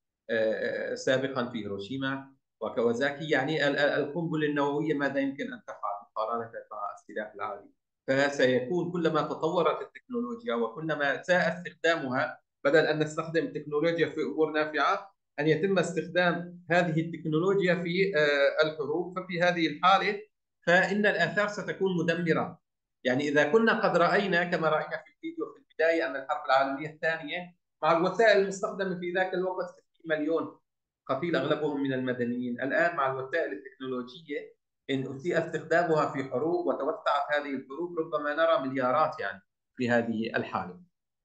Speaker 1: سابقا في هيروشيما وكوازاكي، يعني القنبلة النووية ماذا يمكن أن تفعل مقارنة مع السلاح العادي. فسيكون كلما تطورت التكنولوجيا وكلما ساء استخدامها، بدل أن نستخدم التكنولوجيا في أمور نافعة أن يتم استخدام هذه التكنولوجيا في الحروب، ففي هذه الحالة فإن الآثار ستكون مدمرة. يعني إذا كنا قد رأينا كما رأينا في الفيديو في البداية أن الحرب العالمية الثانية مع الوسائل المستخدمة في ذاك الوقت 60 مليون قتيل أغلبهم من المدنيين، الآن مع الوسائل التكنولوجية إن أسيء استخدامها في حروب وتوسعت هذه الحروب ربما نرى مليارات يعني في هذه الحالة.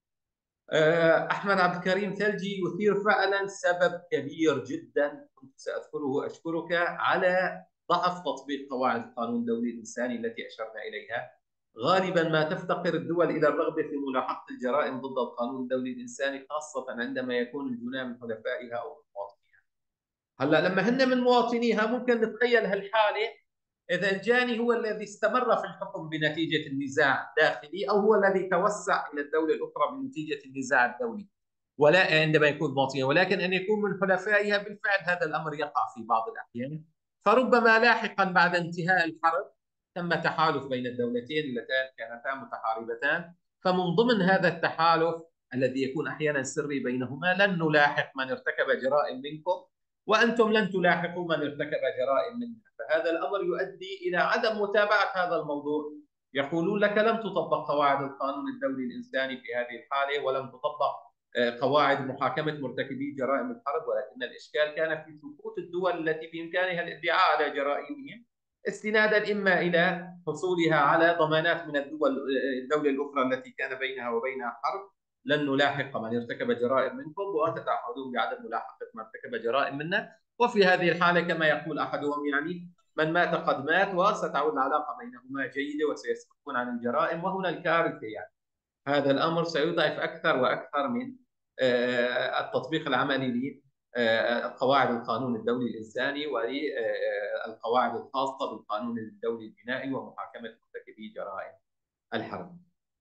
Speaker 1: أحمد عبد الكريم ثلجي يثير فعلا سبب كبير جدا كنت سأذكره أشكرك على ضعف تطبيق قواعد القانون الدولي الإنساني التي أشرنا إليها. غالبا ما تفتقر الدول إلى الرغبة في ملاحقة الجرائم ضد القانون الدولي الإنساني، خاصة عندما يكون الجناة من حلفائها أو من مواطنيها. هلا لما هن من مواطنيها ممكن نتخيل هالحالة إذا الجاني هو الذي استمر في الحكم بنتيجة النزاع داخلي أو هو الذي توسع إلى الدولة الأخرى بنتيجة النزاع الدولي، ولا عندما يكون مواطنيا، ولكن أن يكون من حلفائها بالفعل هذا الأمر يقع في بعض الأحيان. فربما لاحقا بعد انتهاء الحرب تم تحالف بين الدولتين اللتان كانتا متحاربتان، فمن ضمن هذا التحالف الذي يكون أحيانا سري بينهما لن نلاحق من ارتكب جرائم منكم وأنتم لن تلاحقوا من ارتكب جرائم منا. فهذا الأمر يؤدي إلى عدم متابعة هذا الموضوع. يقولون لك لم تطبق قواعد القانون الدولي الإنساني في هذه الحالة ولم تطبق قواعد محاكمة مرتكبي جرائم الحرب، ولكن الإشكال كان في سقوط الدول التي بإمكانها الادعاء على جرائمهم استنادا إما إلى حصولها على ضمانات من الدولة الأخرى التي كان بينها وبينها حرب لن نلاحق من ارتكب جرائم منكم وتتعهدون بعدم ملاحقة من ارتكب جرائم منا، وفي هذه الحالة كما يقول أحدهم يعني من مات قد مات وستعود العلاقة بينهما جيدة وسيسكتون عن الجرائم، وهنا الكارثة يعني هذا الأمر سيضعف أكثر وأكثر من التطبيق العملي لقواعد القانون الدولي الإنساني والقواعد الخاصة بالقانون الدولي الجنائي ومحاكمة مرتكبي جرائم الحرب.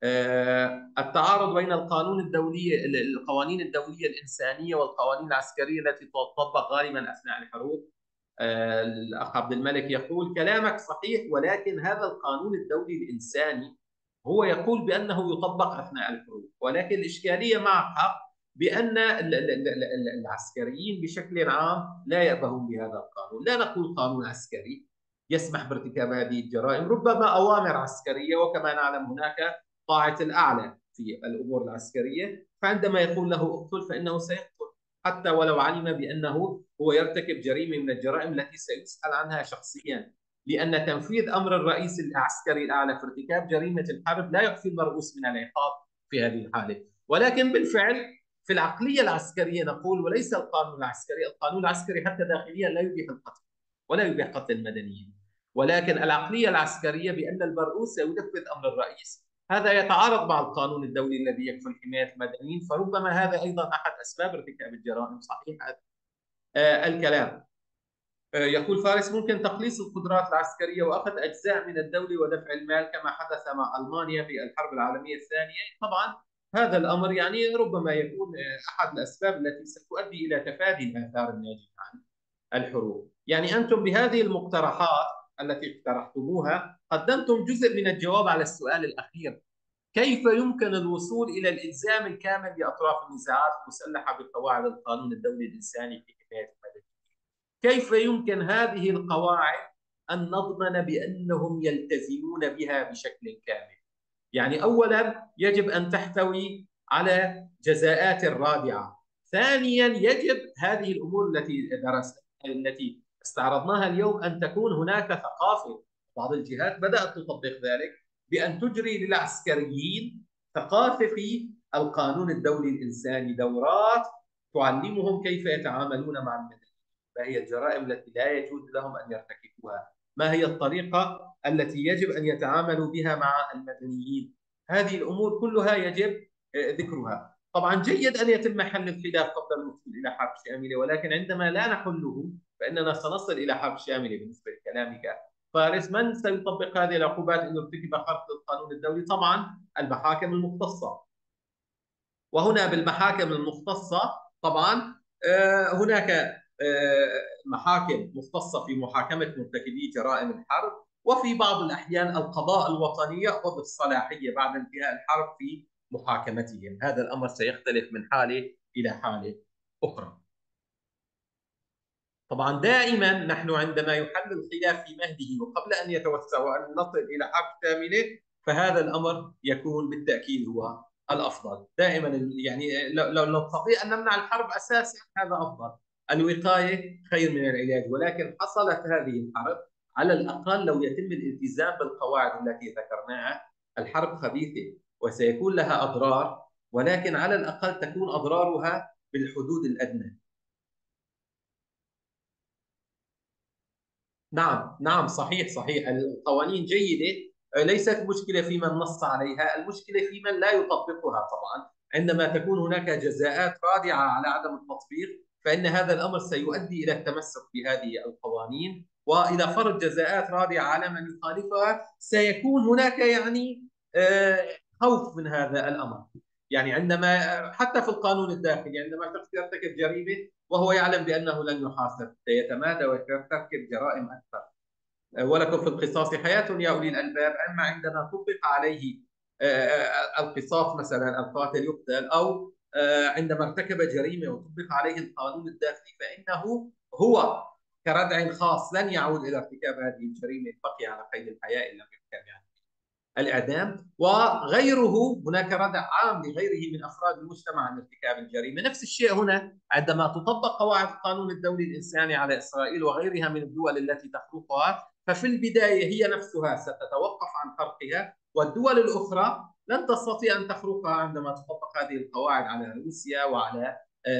Speaker 1: التعارض بين القانون الدولي القوانين الدولية الإنسانية والقوانين العسكرية التي تطبق غالبا أثناء الحروب. الأخ عبد الملك يقول كلامك صحيح، ولكن هذا القانون الدولي الإنساني هو يقول بأنه يطبق أثناء الحروب، ولكن الإشكالية مع حق بأن العسكريين بشكل عام لا يأبهون بهذا القانون. لا نقول قانون عسكري يسمح بارتكاب هذه الجرائم، ربما أوامر عسكرية، وكما نعلم هناك طاعة الأعلى في الأمور العسكرية، فعندما يقول له اقتل فإنه سيقتل حتى ولو علم بأنه هو يرتكب جريمة من الجرائم التي سيسأل عنها شخصيا، لأن تنفيذ أمر الرئيس العسكري الأعلى في ارتكاب جريمة الحرب لا يعفي المرؤوس من العقاب في هذه الحالة. ولكن بالفعل في العقلية العسكرية نقول وليس القانون العسكري، القانون العسكري حتى داخليا لا يبيح القتل ولا يبيح قتل المدنيين، ولكن العقلية العسكرية بأن المرؤوس سينفذ أمر الرئيس، هذا يتعارض مع القانون الدولي الذي يكفل حماية المدنيين، فربما هذا أيضا أحد أسباب ارتكاب الجرائم. صحيح الكلام. يقول فارس ممكن تقليص القدرات العسكرية وأخذ أجزاء من الدولة ودفع المال كما حدث مع ألمانيا في الحرب العالمية الثانية. طبعا هذا الأمر يعني ربما يكون أحد الأسباب التي ستؤدي إلى تفادي الآثار الناجمة عن الحروب. يعني أنتم بهذه المقترحات التي اقترحتموها قدمتم جزء من الجواب على السؤال الأخير: كيف يمكن الوصول إلى الإلزام الكامل لأطراف النزاعات المسلحة بقواعد القانون الدولي الإنساني في حماية المدنيين؟ كيف يمكن هذه القواعد أن نضمن بأنهم يلتزمون بها بشكل كامل؟ يعني أولا يجب أن تحتوي على جزاءات رادعة. ثانيا يجب هذه الأمور التي درسنا التي استعرضناها اليوم أن تكون هناك ثقافة. بعض الجهات بدأت تطبق ذلك بأن تجري للعسكريين ثقافة في القانون الدولي الإنساني، دورات تعلمهم كيف يتعاملون مع المدنيين، ما هي الجرائم التي لا يجوز لهم أن يرتكبوها، ما هي الطريقة التي يجب أن يتعاملوا بها مع المدنيين. هذه الأمور كلها يجب ذكرها. طبعا جيد أن يتم حل الخلاف قبل الوصول إلى حرب شاملة، ولكن عندما لا نحله فإننا سنصل إلى حرب شاملة. بالنسبة لكلامك فارس، من سيطبق هذه العقوبات إن ارتكب خرق للقانون الدولي؟ طبعا المحاكم المختصة. وهنا بالمحاكم المختصة طبعا هناك محاكم مختصة في محاكمة مرتكبي جرائم الحرب، وفي بعض الأحيان القضاء الوطني يأخذ الصلاحية بعد انتهاء الحرب في محاكمتهم. هذا الأمر سيختلف من حالة إلى حالة أخرى. طبعا دائما نحن عندما يحل الخلاف في مهده وقبل أن يتوسع وأن نصل إلى حرب شاملة، فهذا الأمر يكون بالتأكيد هو الأفضل. دائما يعني لو نستطيع أن نمنع الحرب أساسا هذا أفضل. الوقاية خير من العلاج. ولكن حصلت هذه الحرب، على الأقل لو يتم الالتزام بالقواعد التي ذكرناها. الحرب خبيثة وسيكون لها أضرار، ولكن على الأقل تكون أضرارها بالحدود الأدنى. نعم نعم، صحيح صحيح، القوانين جيدة. ليست مشكلة في من نص عليها، المشكلة في من لا يطبقها. طبعا عندما تكون هناك جزاءات رادعة على عدم التطبيق، فإن هذا الأمر سيؤدي إلى التمسك بهذه القوانين، وإذا فرض جزاءات رادعة على من يخالفها سيكون هناك يعني خوف من هذا الأمر. يعني عندما حتى في القانون الداخلي عندما شخص يرتكب جريمة وهو يعلم بأنه لن يحاسب سيتمادى ويرتكب جرائم أكثر. ولكم في القصاص حياة يا أولي الألباب. أما عندما طبق عليه القصاص، مثلا القاتل يقتل، أو عندما ارتكب جريمة وطبق عليه القانون الداخلي، فإنه هو كردع خاص لن يعود إلى ارتكاب هذه الجريمة، بقي على قيد الحياة إن لم يحكم يعني الإعدام. وغيره هناك ردع عام لغيره من أفراد المجتمع عن ارتكاب الجريمة. نفس الشيء هنا عندما تطبق قواعد القانون الدولي الإنساني على إسرائيل وغيرها من الدول التي تخلقها، ففي البداية هي نفسها ستتوقف عن خرقها، والدول الأخرى لن تستطيع أن تخرقها عندما تطبق هذه القواعد على روسيا وعلى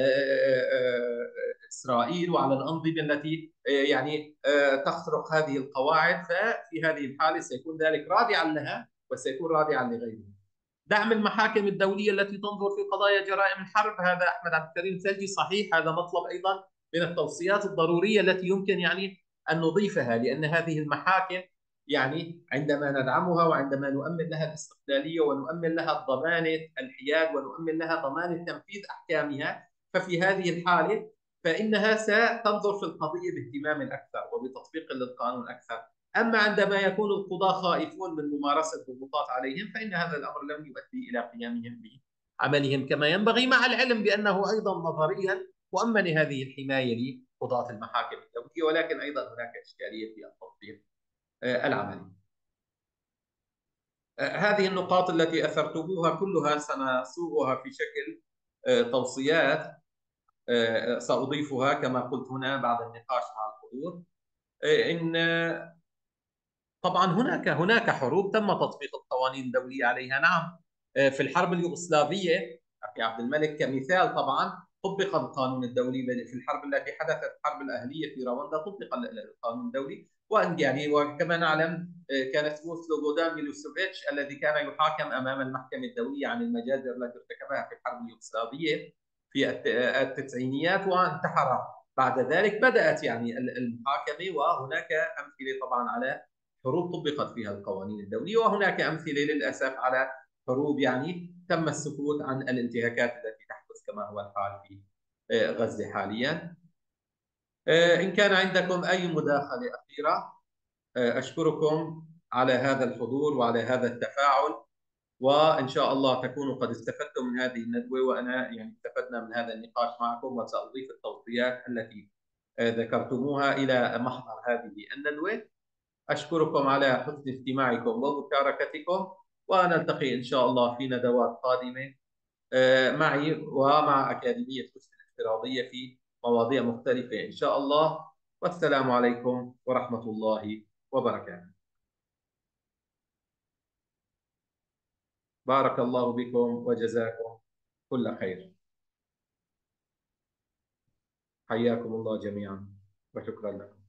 Speaker 1: إسرائيل وعلى الأنظمة التي يعني تخرق هذه القواعد. ففي هذه الحالة سيكون ذلك رادعا لها وسيكون رادعا لغيرها. دعم المحاكم الدولية التي تنظر في قضايا جرائم الحرب، هذا أحمد عبد الكريم ثلجي صحيح، هذا مطلب أيضا من التوصيات الضرورية التي يمكن يعني أن نضيفها، لأن هذه المحاكم يعني عندما ندعمها وعندما نؤمن لها الاستقلالية ونؤمن لها ضمانة الحياد ونؤمن لها ضمانة تنفيذ أحكامها، ففي هذه الحالة فإنها ستنظر في القضية باهتمام أكثر وبتطبيق للقانون أكثر. أما عندما يكون القضاة خائفون من ممارسة الضغوطات عليهم، فإن هذا الأمر لن يؤدي إلى قيامهم بعملهم كما ينبغي، مع العلم بأنه أيضا نظريا مؤمن هذه الحماية لقضاة المحاكم الدولية، ولكن أيضا هناك إشكالية في التطبيق العملي. هذه النقاط التي أثرتموها كلها سنصوغها في شكل توصيات سأضيفها كما قلت هنا بعد النقاش مع الحضور. إن طبعا هناك حروب تم تطبيق القوانين الدولية عليها. نعم، في الحرب اليوغوسلافية أخي عبد الملك كمثال، طبعا طبق القانون الدولي. في الحرب التي حدثت الحرب الأهلية في رواندا طبق القانون الدولي. وأن يعني وكما نعلم كان اسمه سلوبودان ميلوسيفيتش الذي كان يحاكم أمام المحكمة الدولية عن المجازر التي ارتكبها في الحرب اليوغوسلافية في التسعينيات وانتحر. بعد ذلك بدأت يعني المحاكمة، وهناك أمثلة طبعا على حروب طبقت فيها القوانين الدولية، وهناك أمثلة للأسف على حروب يعني تم السكوت عن الانتهاكات التي تحدث كما هو الحال في غزة حاليا. إن كان عندكم أي مداخلة أخيرة، أشكركم على هذا الحضور وعلى هذا التفاعل، وإن شاء الله تكونوا قد استفدتم من هذه الندوة، وأنا يعني استفدنا من هذا النقاش معكم، وسأضيف التوصيات التي ذكرتموها إلى محضر هذه الندوة. أشكركم على حسن استماعكم ومشاركتكم، ونلتقي إن شاء الله في ندوات قادمة معي ومع أكاديمية حسن الافتراضية في مواضيع مختلفة إن شاء الله. والسلام عليكم ورحمة الله وبركاته. بارك الله بكم وجزاكم كل خير. حياكم الله جميعا وشكرا لكم.